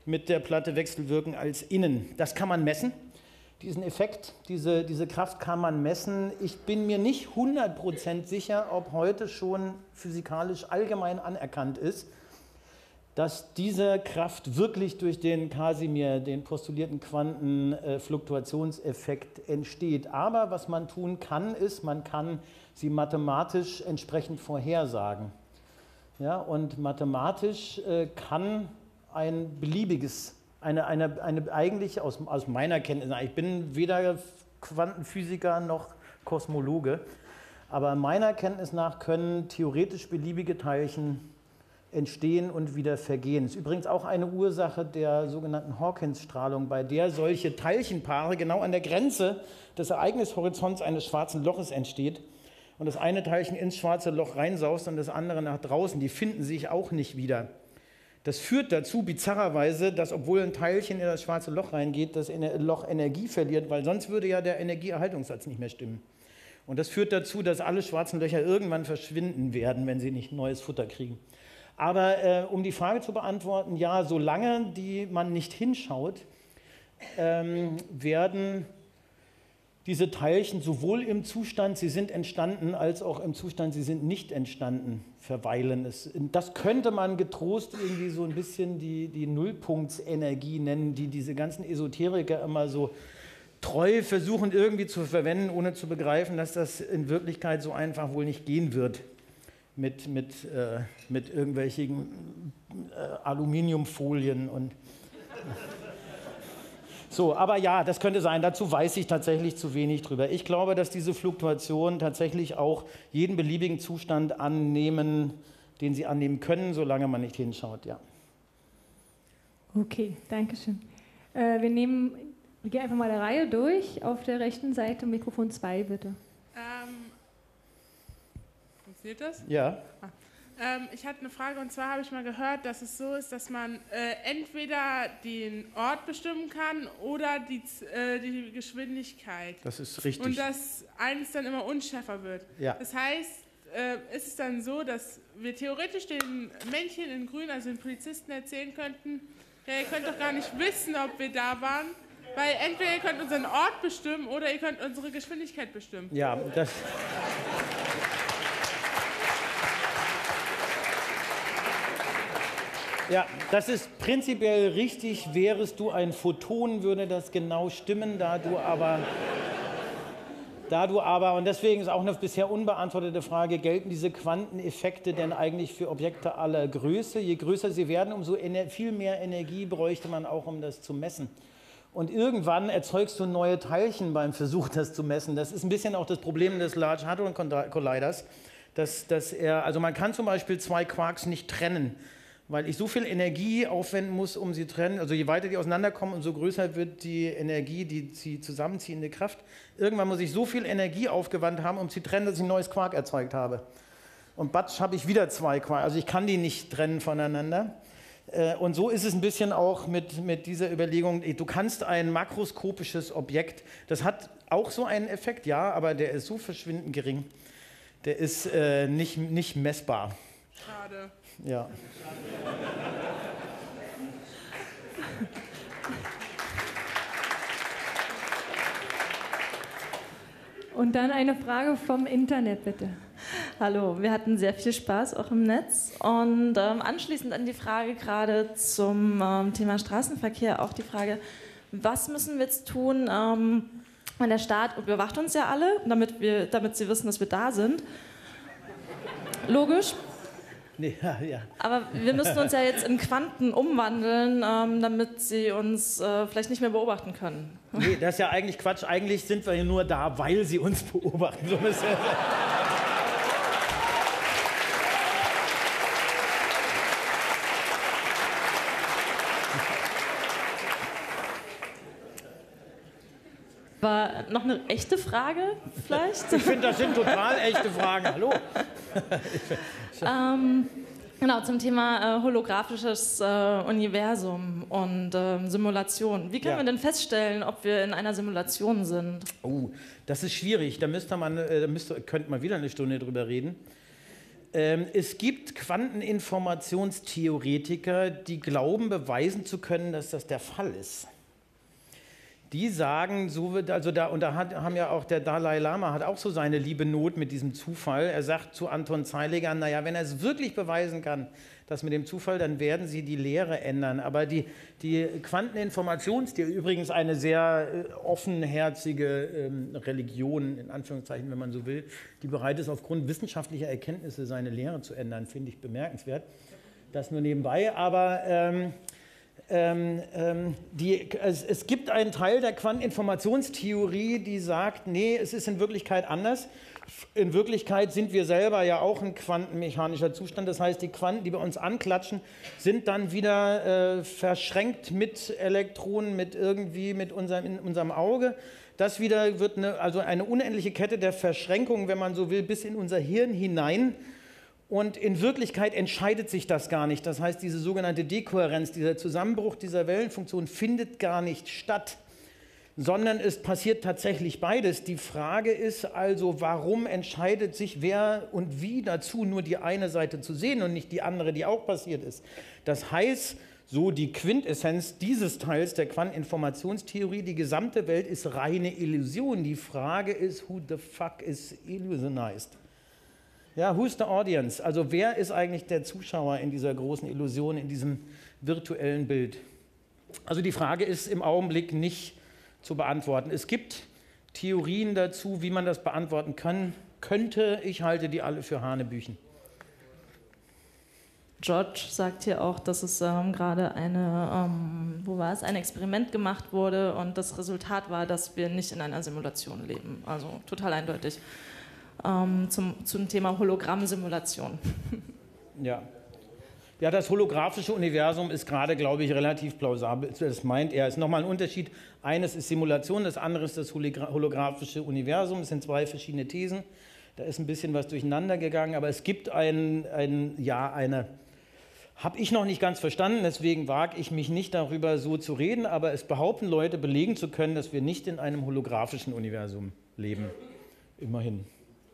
mit der Platte wechselwirken als innen. Das kann man messen, diesen Effekt, diese, diese Kraft kann man messen. Ich bin mir nicht hundert Prozent sicher, ob heute schon physikalisch allgemein anerkannt ist, dass diese Kraft wirklich durch den Casimir, den postulierten Quantenfluktuationseffekt entsteht. Aber was man tun kann, ist, man kann sie mathematisch entsprechend vorhersagen. Ja, und mathematisch äh, kann ein beliebiges, eine, eine, eine eigentlich aus, aus meiner Kenntnis, ich bin weder Quantenphysiker noch Kosmologe, aber meiner Kenntnis nach können theoretisch beliebige Teilchen entstehen und wieder vergehen. Das ist übrigens auch eine Ursache der sogenannten Hawkins-Strahlung, bei der solche Teilchenpaare genau an der Grenze des Ereignishorizonts eines schwarzen Loches entsteht und das eine Teilchen ins schwarze Loch reinsaust und das andere nach draußen. Die finden sich auch nicht wieder. Das führt dazu, bizarrerweise, dass obwohl ein Teilchen in das schwarze Loch reingeht, das Loch Energie verliert, weil sonst würde ja der Energieerhaltungssatz nicht mehr stimmen. Und das führt dazu, dass alle schwarzen Löcher irgendwann verschwinden werden, wenn sie nicht neues Futter kriegen. Aber äh, um die Frage zu beantworten, ja, solange die man nicht hinschaut, ähm, werden diese Teilchen sowohl im Zustand, sie sind entstanden, als auch im Zustand, sie sind nicht entstanden, verweilen. Es, das könnte man getrost irgendwie so ein bisschen die, die Nullpunktsenergie nennen, die diese ganzen Esoteriker immer so treu versuchen irgendwie zu verwenden, ohne zu begreifen, dass das in Wirklichkeit so einfach wohl nicht gehen wird. Mit, mit, äh, mit irgendwelchen äh, Aluminiumfolien und so, aber ja, das könnte sein, dazu weiß ich tatsächlich zu wenig drüber. Ich glaube, dass diese Fluktuationen tatsächlich auch jeden beliebigen Zustand annehmen, den sie annehmen können, solange man nicht hinschaut, ja. Okay, danke schön. Äh, wir nehmen, wir gehen einfach mal der Reihe durch. Auf der rechten Seite Mikrofon zwei, bitte. Ähm, funktioniert das? Ja. Ah. Ähm, ich hatte eine Frage, und zwar habe ich mal gehört, dass es so ist, dass man äh, entweder den Ort bestimmen kann oder die, äh, die Geschwindigkeit. Das ist richtig. Und dass eines dann immer unschärfer wird. Ja. Das heißt, äh, ist es dann so, dass wir theoretisch den Männchen in Grün, also den Polizisten, erzählen könnten, ja, ihr könnt doch gar nicht wissen, ob wir da waren, weil entweder ihr könnt unseren Ort bestimmen oder ihr könnt unsere Geschwindigkeit bestimmen. Ja, das... Ja, das ist prinzipiell richtig. Wärest du ein Photon, würde das genau stimmen, da du aber, da du aber, und deswegen ist auch eine bisher unbeantwortete Frage, gelten diese Quanteneffekte denn eigentlich für Objekte aller Größe? Je größer sie werden, umso viel mehr Energie bräuchte man auch, um das zu messen. Und irgendwann erzeugst du neue Teilchen beim Versuch, das zu messen. Das ist ein bisschen auch das Problem des Large Hadron Colliders, dass, dass er, also man kann zum Beispiel zwei Quarks nicht trennen, weil ich so viel Energie aufwenden muss, um sie zu trennen. Also je weiter die auseinanderkommen, umso größer wird die Energie, die sie zusammenziehende Kraft. Irgendwann muss ich so viel Energie aufgewandt haben, um sie zu trennen, dass ich ein neues Quark erzeugt habe. Und batsch, habe ich wieder zwei Quark. Also ich kann die nicht trennen voneinander. Und so ist es ein bisschen auch mit, mit dieser Überlegung, du kannst ein makroskopisches Objekt, das hat auch so einen Effekt, ja, aber der ist so verschwindend gering, der ist äh, nicht, nicht messbar. Schade. Ja. Und dann eine Frage vom Internet, bitte. Hallo, wir hatten sehr viel Spaß auch im Netz und ähm, anschließend an die Frage gerade zum ähm, Thema Straßenverkehr auch die Frage, was müssen wir jetzt tun, ähm, wenn der Staat überwacht uns ja alle, damit, wir, damit sie wissen, dass wir da sind. Logisch. Nee, ja, ja. Aber wir müssen uns ja jetzt in Quanten umwandeln, ähm, damit sie uns äh, vielleicht nicht mehr beobachten können. Nee, das ist ja eigentlich Quatsch. Eigentlich sind wir hier nur da, weil sie uns beobachten. So ist ja War noch eine echte Frage vielleicht? Ich finde, das sind total echte Fragen. Hallo. ähm, genau, zum Thema äh, holographisches äh, Universum und äh, Simulation. Wie können Ja. wir denn feststellen, ob wir in einer Simulation sind? Oh, das ist schwierig. Da müsste man, äh, da müsste, könnte man wieder eine Stunde drüber reden. Ähm, es gibt Quanteninformationstheoretiker, die glauben, beweisen zu können, dass das der Fall ist. Die sagen, so wird, also da, und da hat, haben ja auch der Dalai Lama hat auch so seine liebe Not mit diesem Zufall. Er sagt zu Anton Zeiliger, naja, wenn er es wirklich beweisen kann, das mit dem Zufall, dann werden sie die Lehre ändern. Aber die, die Quanteninformationstheorie, übrigens eine sehr äh, offenherzige ähm, Religion, in Anführungszeichen, wenn man so will, die bereit ist, aufgrund wissenschaftlicher Erkenntnisse seine Lehre zu ändern, finde ich bemerkenswert. Das nur nebenbei, aber ähm, Ähm, ähm, die, es, es gibt einen Teil der Quanteninformationstheorie, die sagt, nee, es ist in Wirklichkeit anders. In Wirklichkeit sind wir selber ja auch ein quantenmechanischer Zustand. Das heißt, die Quanten, die bei uns anklatschen, sind dann wieder äh, verschränkt mit Elektronen, mit irgendwie mit unserem, in unserem Auge. Das wieder wird eine, also eine unendliche Kette der Verschränkungen, wenn man so will, bis in unser Hirn hinein. Und in Wirklichkeit entscheidet sich das gar nicht. Das heißt, diese sogenannte Dekohärenz, dieser Zusammenbruch dieser Wellenfunktion findet gar nicht statt, sondern es passiert tatsächlich beides. Die Frage ist also, warum entscheidet sich wer und wie dazu, nur die eine Seite zu sehen und nicht die andere, die auch passiert ist. Das heißt, so die Quintessenz dieses Teils der Quanteninformationstheorie, die gesamte Welt ist reine Illusion. Die Frage ist, who the fuck is illusionized? Ja, who's the audience? Also wer ist eigentlich der Zuschauer in dieser großen Illusion, in diesem virtuellen Bild? Also die Frage ist im Augenblick nicht zu beantworten. Es gibt Theorien dazu, wie man das beantworten kann, könnte. Ich halte die alle für Hanebüchen. George sagt hier auch, dass es ähm, gerade eine, ähm, wo war es, ein Experiment gemacht wurde und das Resultat war, dass wir nicht in einer Simulation leben. Also total eindeutig. Ähm, zum, zum Thema Hologrammsimulation. Ja. Ja, das holographische Universum ist gerade, glaube ich, relativ plausibel. Das meint er. Es ist nochmal ein Unterschied. Eines ist Simulation, das andere ist das holographische Universum. Es sind zwei verschiedene Thesen. Da ist ein bisschen was durcheinander gegangen, aber es gibt ein, ein ja, eine, habe ich noch nicht ganz verstanden, deswegen wage ich mich nicht darüber so zu reden, aber es behaupten Leute, belegen zu können, dass wir nicht in einem holographischen Universum leben. Immerhin.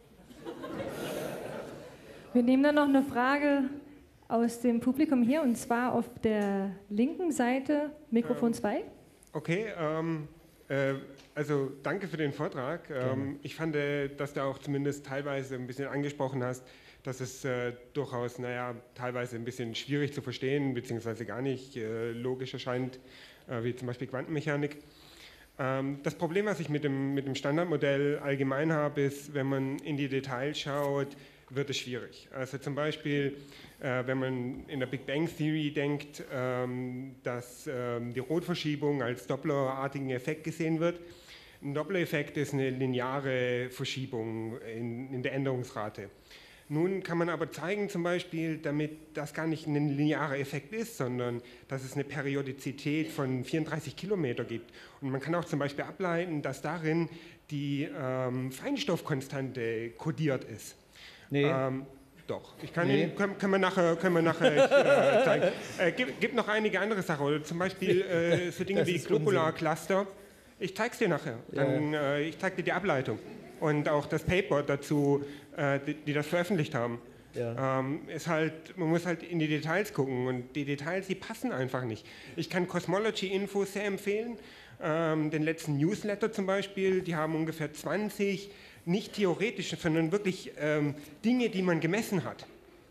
Wir nehmen dann noch eine Frage aus dem Publikum hier, und zwar auf der linken Seite, Mikrofon zwei. Okay, ähm, äh, also danke für den Vortrag. Ähm, ich fand, äh, dass du auch zumindest teilweise ein bisschen angesprochen hast, dass es äh, durchaus, naja, teilweise ein bisschen schwierig zu verstehen, beziehungsweise gar nicht äh, logisch erscheint, äh, wie zum Beispiel Quantenmechanik. Ähm, das Problem, was ich mit dem, mit dem Standardmodell allgemein habe, ist, wenn man in die Details schaut, wird es schwierig. Also zum Beispiel, äh, wenn man in der Big Bang Theory denkt, ähm, dass ähm, die Rotverschiebung als Dopplerartigen Effekt gesehen wird. Ein Doppler-Effekt ist eine lineare Verschiebung in, in der Änderungsrate. Nun kann man aber zeigen, zum Beispiel, damit das gar nicht ein linearer Effekt ist, sondern dass es eine Periodizität von vierunddreißig Kilometer gibt. Und man kann auch zum Beispiel ableiten, dass darin die ähm, Feinstoffkonstante kodiert ist. Nee. Ähm, doch, ich kann nee. Ihnen, können, können wir nachher, können wir nachher äh, zeigen. Äh, gibt, gibt noch einige andere Sachen, oder zum Beispiel äh, so Dinge wie Globular-Cluster. Ich zeige es dir nachher, dann, ja. äh, ich zeige dir die Ableitung und auch das Paper dazu, äh, die, die das veröffentlicht haben. Ja. Ähm, ist halt, man muss halt in die Details gucken und die Details, die passen einfach nicht. Ich kann Cosmology-Infos sehr empfehlen, ähm, den letzten Newsletter zum Beispiel, die haben ungefähr zwanzig nicht theoretische, sondern wirklich ähm, Dinge, die man gemessen hat,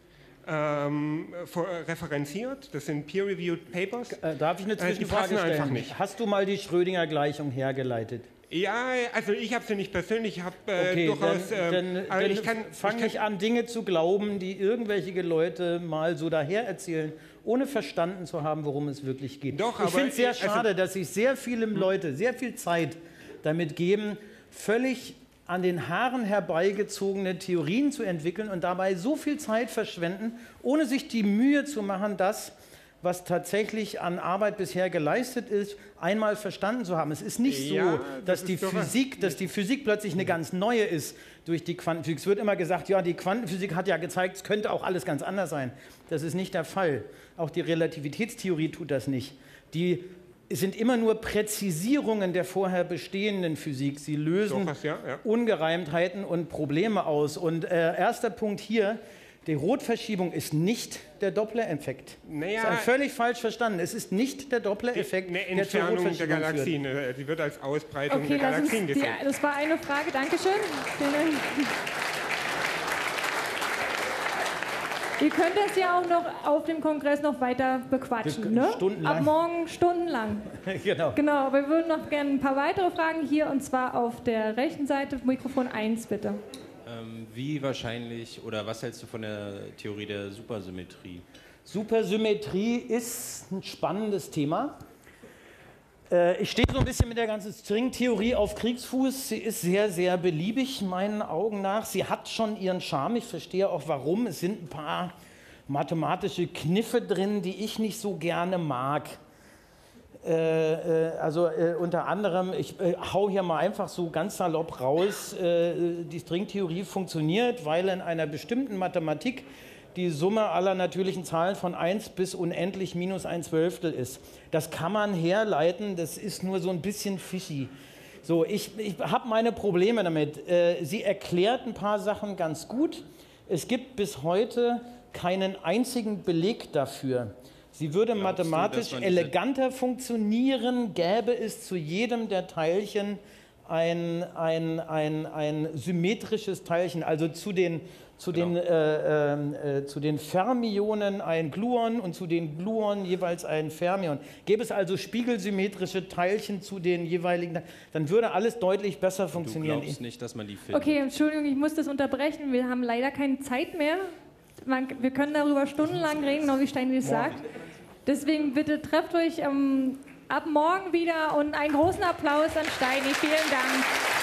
ähm, vor, äh, referenziert. Das sind peer-reviewed Papers. Äh, darf ich eine Zwischenfrage äh, stellen? Einfach nicht. Hast du mal die Schrödinger-Gleichung hergeleitet? Ja, also ich habe sie nicht persönlich, ich habe äh, okay, durchaus... Dann, ähm, dann, aber dann ich kann, fang ich kann, nicht an, Dinge zu glauben, die irgendwelche Leute mal so daher erzählen, ohne verstanden zu haben, worum es wirklich geht. Doch, ich finde es sehr also, schade, dass sich sehr viele Leute sehr viel Zeit damit geben, völlig an den Haaren herbeigezogene Theorien zu entwickeln und dabei so viel Zeit verschwenden, ohne sich die Mühe zu machen, das, was tatsächlich an Arbeit bisher geleistet ist, einmal verstanden zu haben. Es ist nicht so, ja, dass, das die Physik, dass die Physik plötzlich eine ganz neue ist durch die Quantenphysik. Es wird immer gesagt, ja, die Quantenphysik hat ja gezeigt, es könnte auch alles ganz anders sein. Das ist nicht der Fall. Auch die Relativitätstheorie tut das nicht. Die sind immer nur Präzisierungen der vorher bestehenden Physik. Sie lösen was, ja, ja. Ungereimtheiten und Probleme aus. Und äh, erster Punkt hier, Die Rotverschiebung ist nicht der Doppler-Effekt. Naja, das ist völlig falsch verstanden. Es ist nicht der Doppler-Effekt, eine der zur Entfernung der Rotverschiebung Galaxien. führt. Die wird als Ausbreitung Okay, der lass uns Galaxien die, gesehen. das war eine Frage. Dankeschön. Vielen Dank. Ihr könnt das ja auch noch auf dem Kongress noch weiter bequatschen, Wir- ne? stundenlang. Ab morgen stundenlang. Genau. Genau, aber wir würden noch gerne ein paar weitere Fragen hier, und zwar auf der rechten Seite, Mikrofon eins bitte. Ähm, wie wahrscheinlich oder was hältst du von der Theorie der Supersymmetrie? Supersymmetrie ist ein spannendes Thema. Äh, ich stehe so ein bisschen mit der ganzen Stringtheorie auf Kriegsfuß. Sie ist sehr, sehr beliebig, meinen Augen nach. Sie hat schon ihren Charme. Ich verstehe auch, warum. Es sind ein paar mathematische Kniffe drin, die ich nicht so gerne mag. Äh, äh, also äh, unter anderem, ich äh, hau hier mal einfach so ganz salopp raus, äh, die Stringtheorie funktioniert, weil in einer bestimmten Mathematik die Summe aller natürlichen Zahlen von eins bis unendlich minus ein Zwölftel ist. Das kann man herleiten, das ist nur so ein bisschen fishy. So, ich, ich habe meine Probleme damit. Äh, sie erklärt ein paar Sachen ganz gut. Es gibt bis heute keinen einzigen Beleg dafür. Sie würde Glaubst du, mathematisch dass man diese- eleganter funktionieren, gäbe es zu jedem der Teilchen ein, ein, ein, ein symmetrisches Teilchen, also zu den, zu Genau. den, äh, äh, zu den Fermionen ein Gluon und zu den Gluonen jeweils ein Fermion. Gäbe es also spiegelsymmetrische Teilchen zu den jeweiligen, dann würde alles deutlich besser Du funktionieren. glaubst nicht, dass man die findet? Okay, Entschuldigung, ich muss das unterbrechen. Wir haben leider keine Zeit mehr. Man, wir können darüber stundenlang reden, genau wie Steini es sagt. Deswegen bitte trefft euch ähm, ab morgen wieder und einen großen Applaus an Steini. Vielen Dank.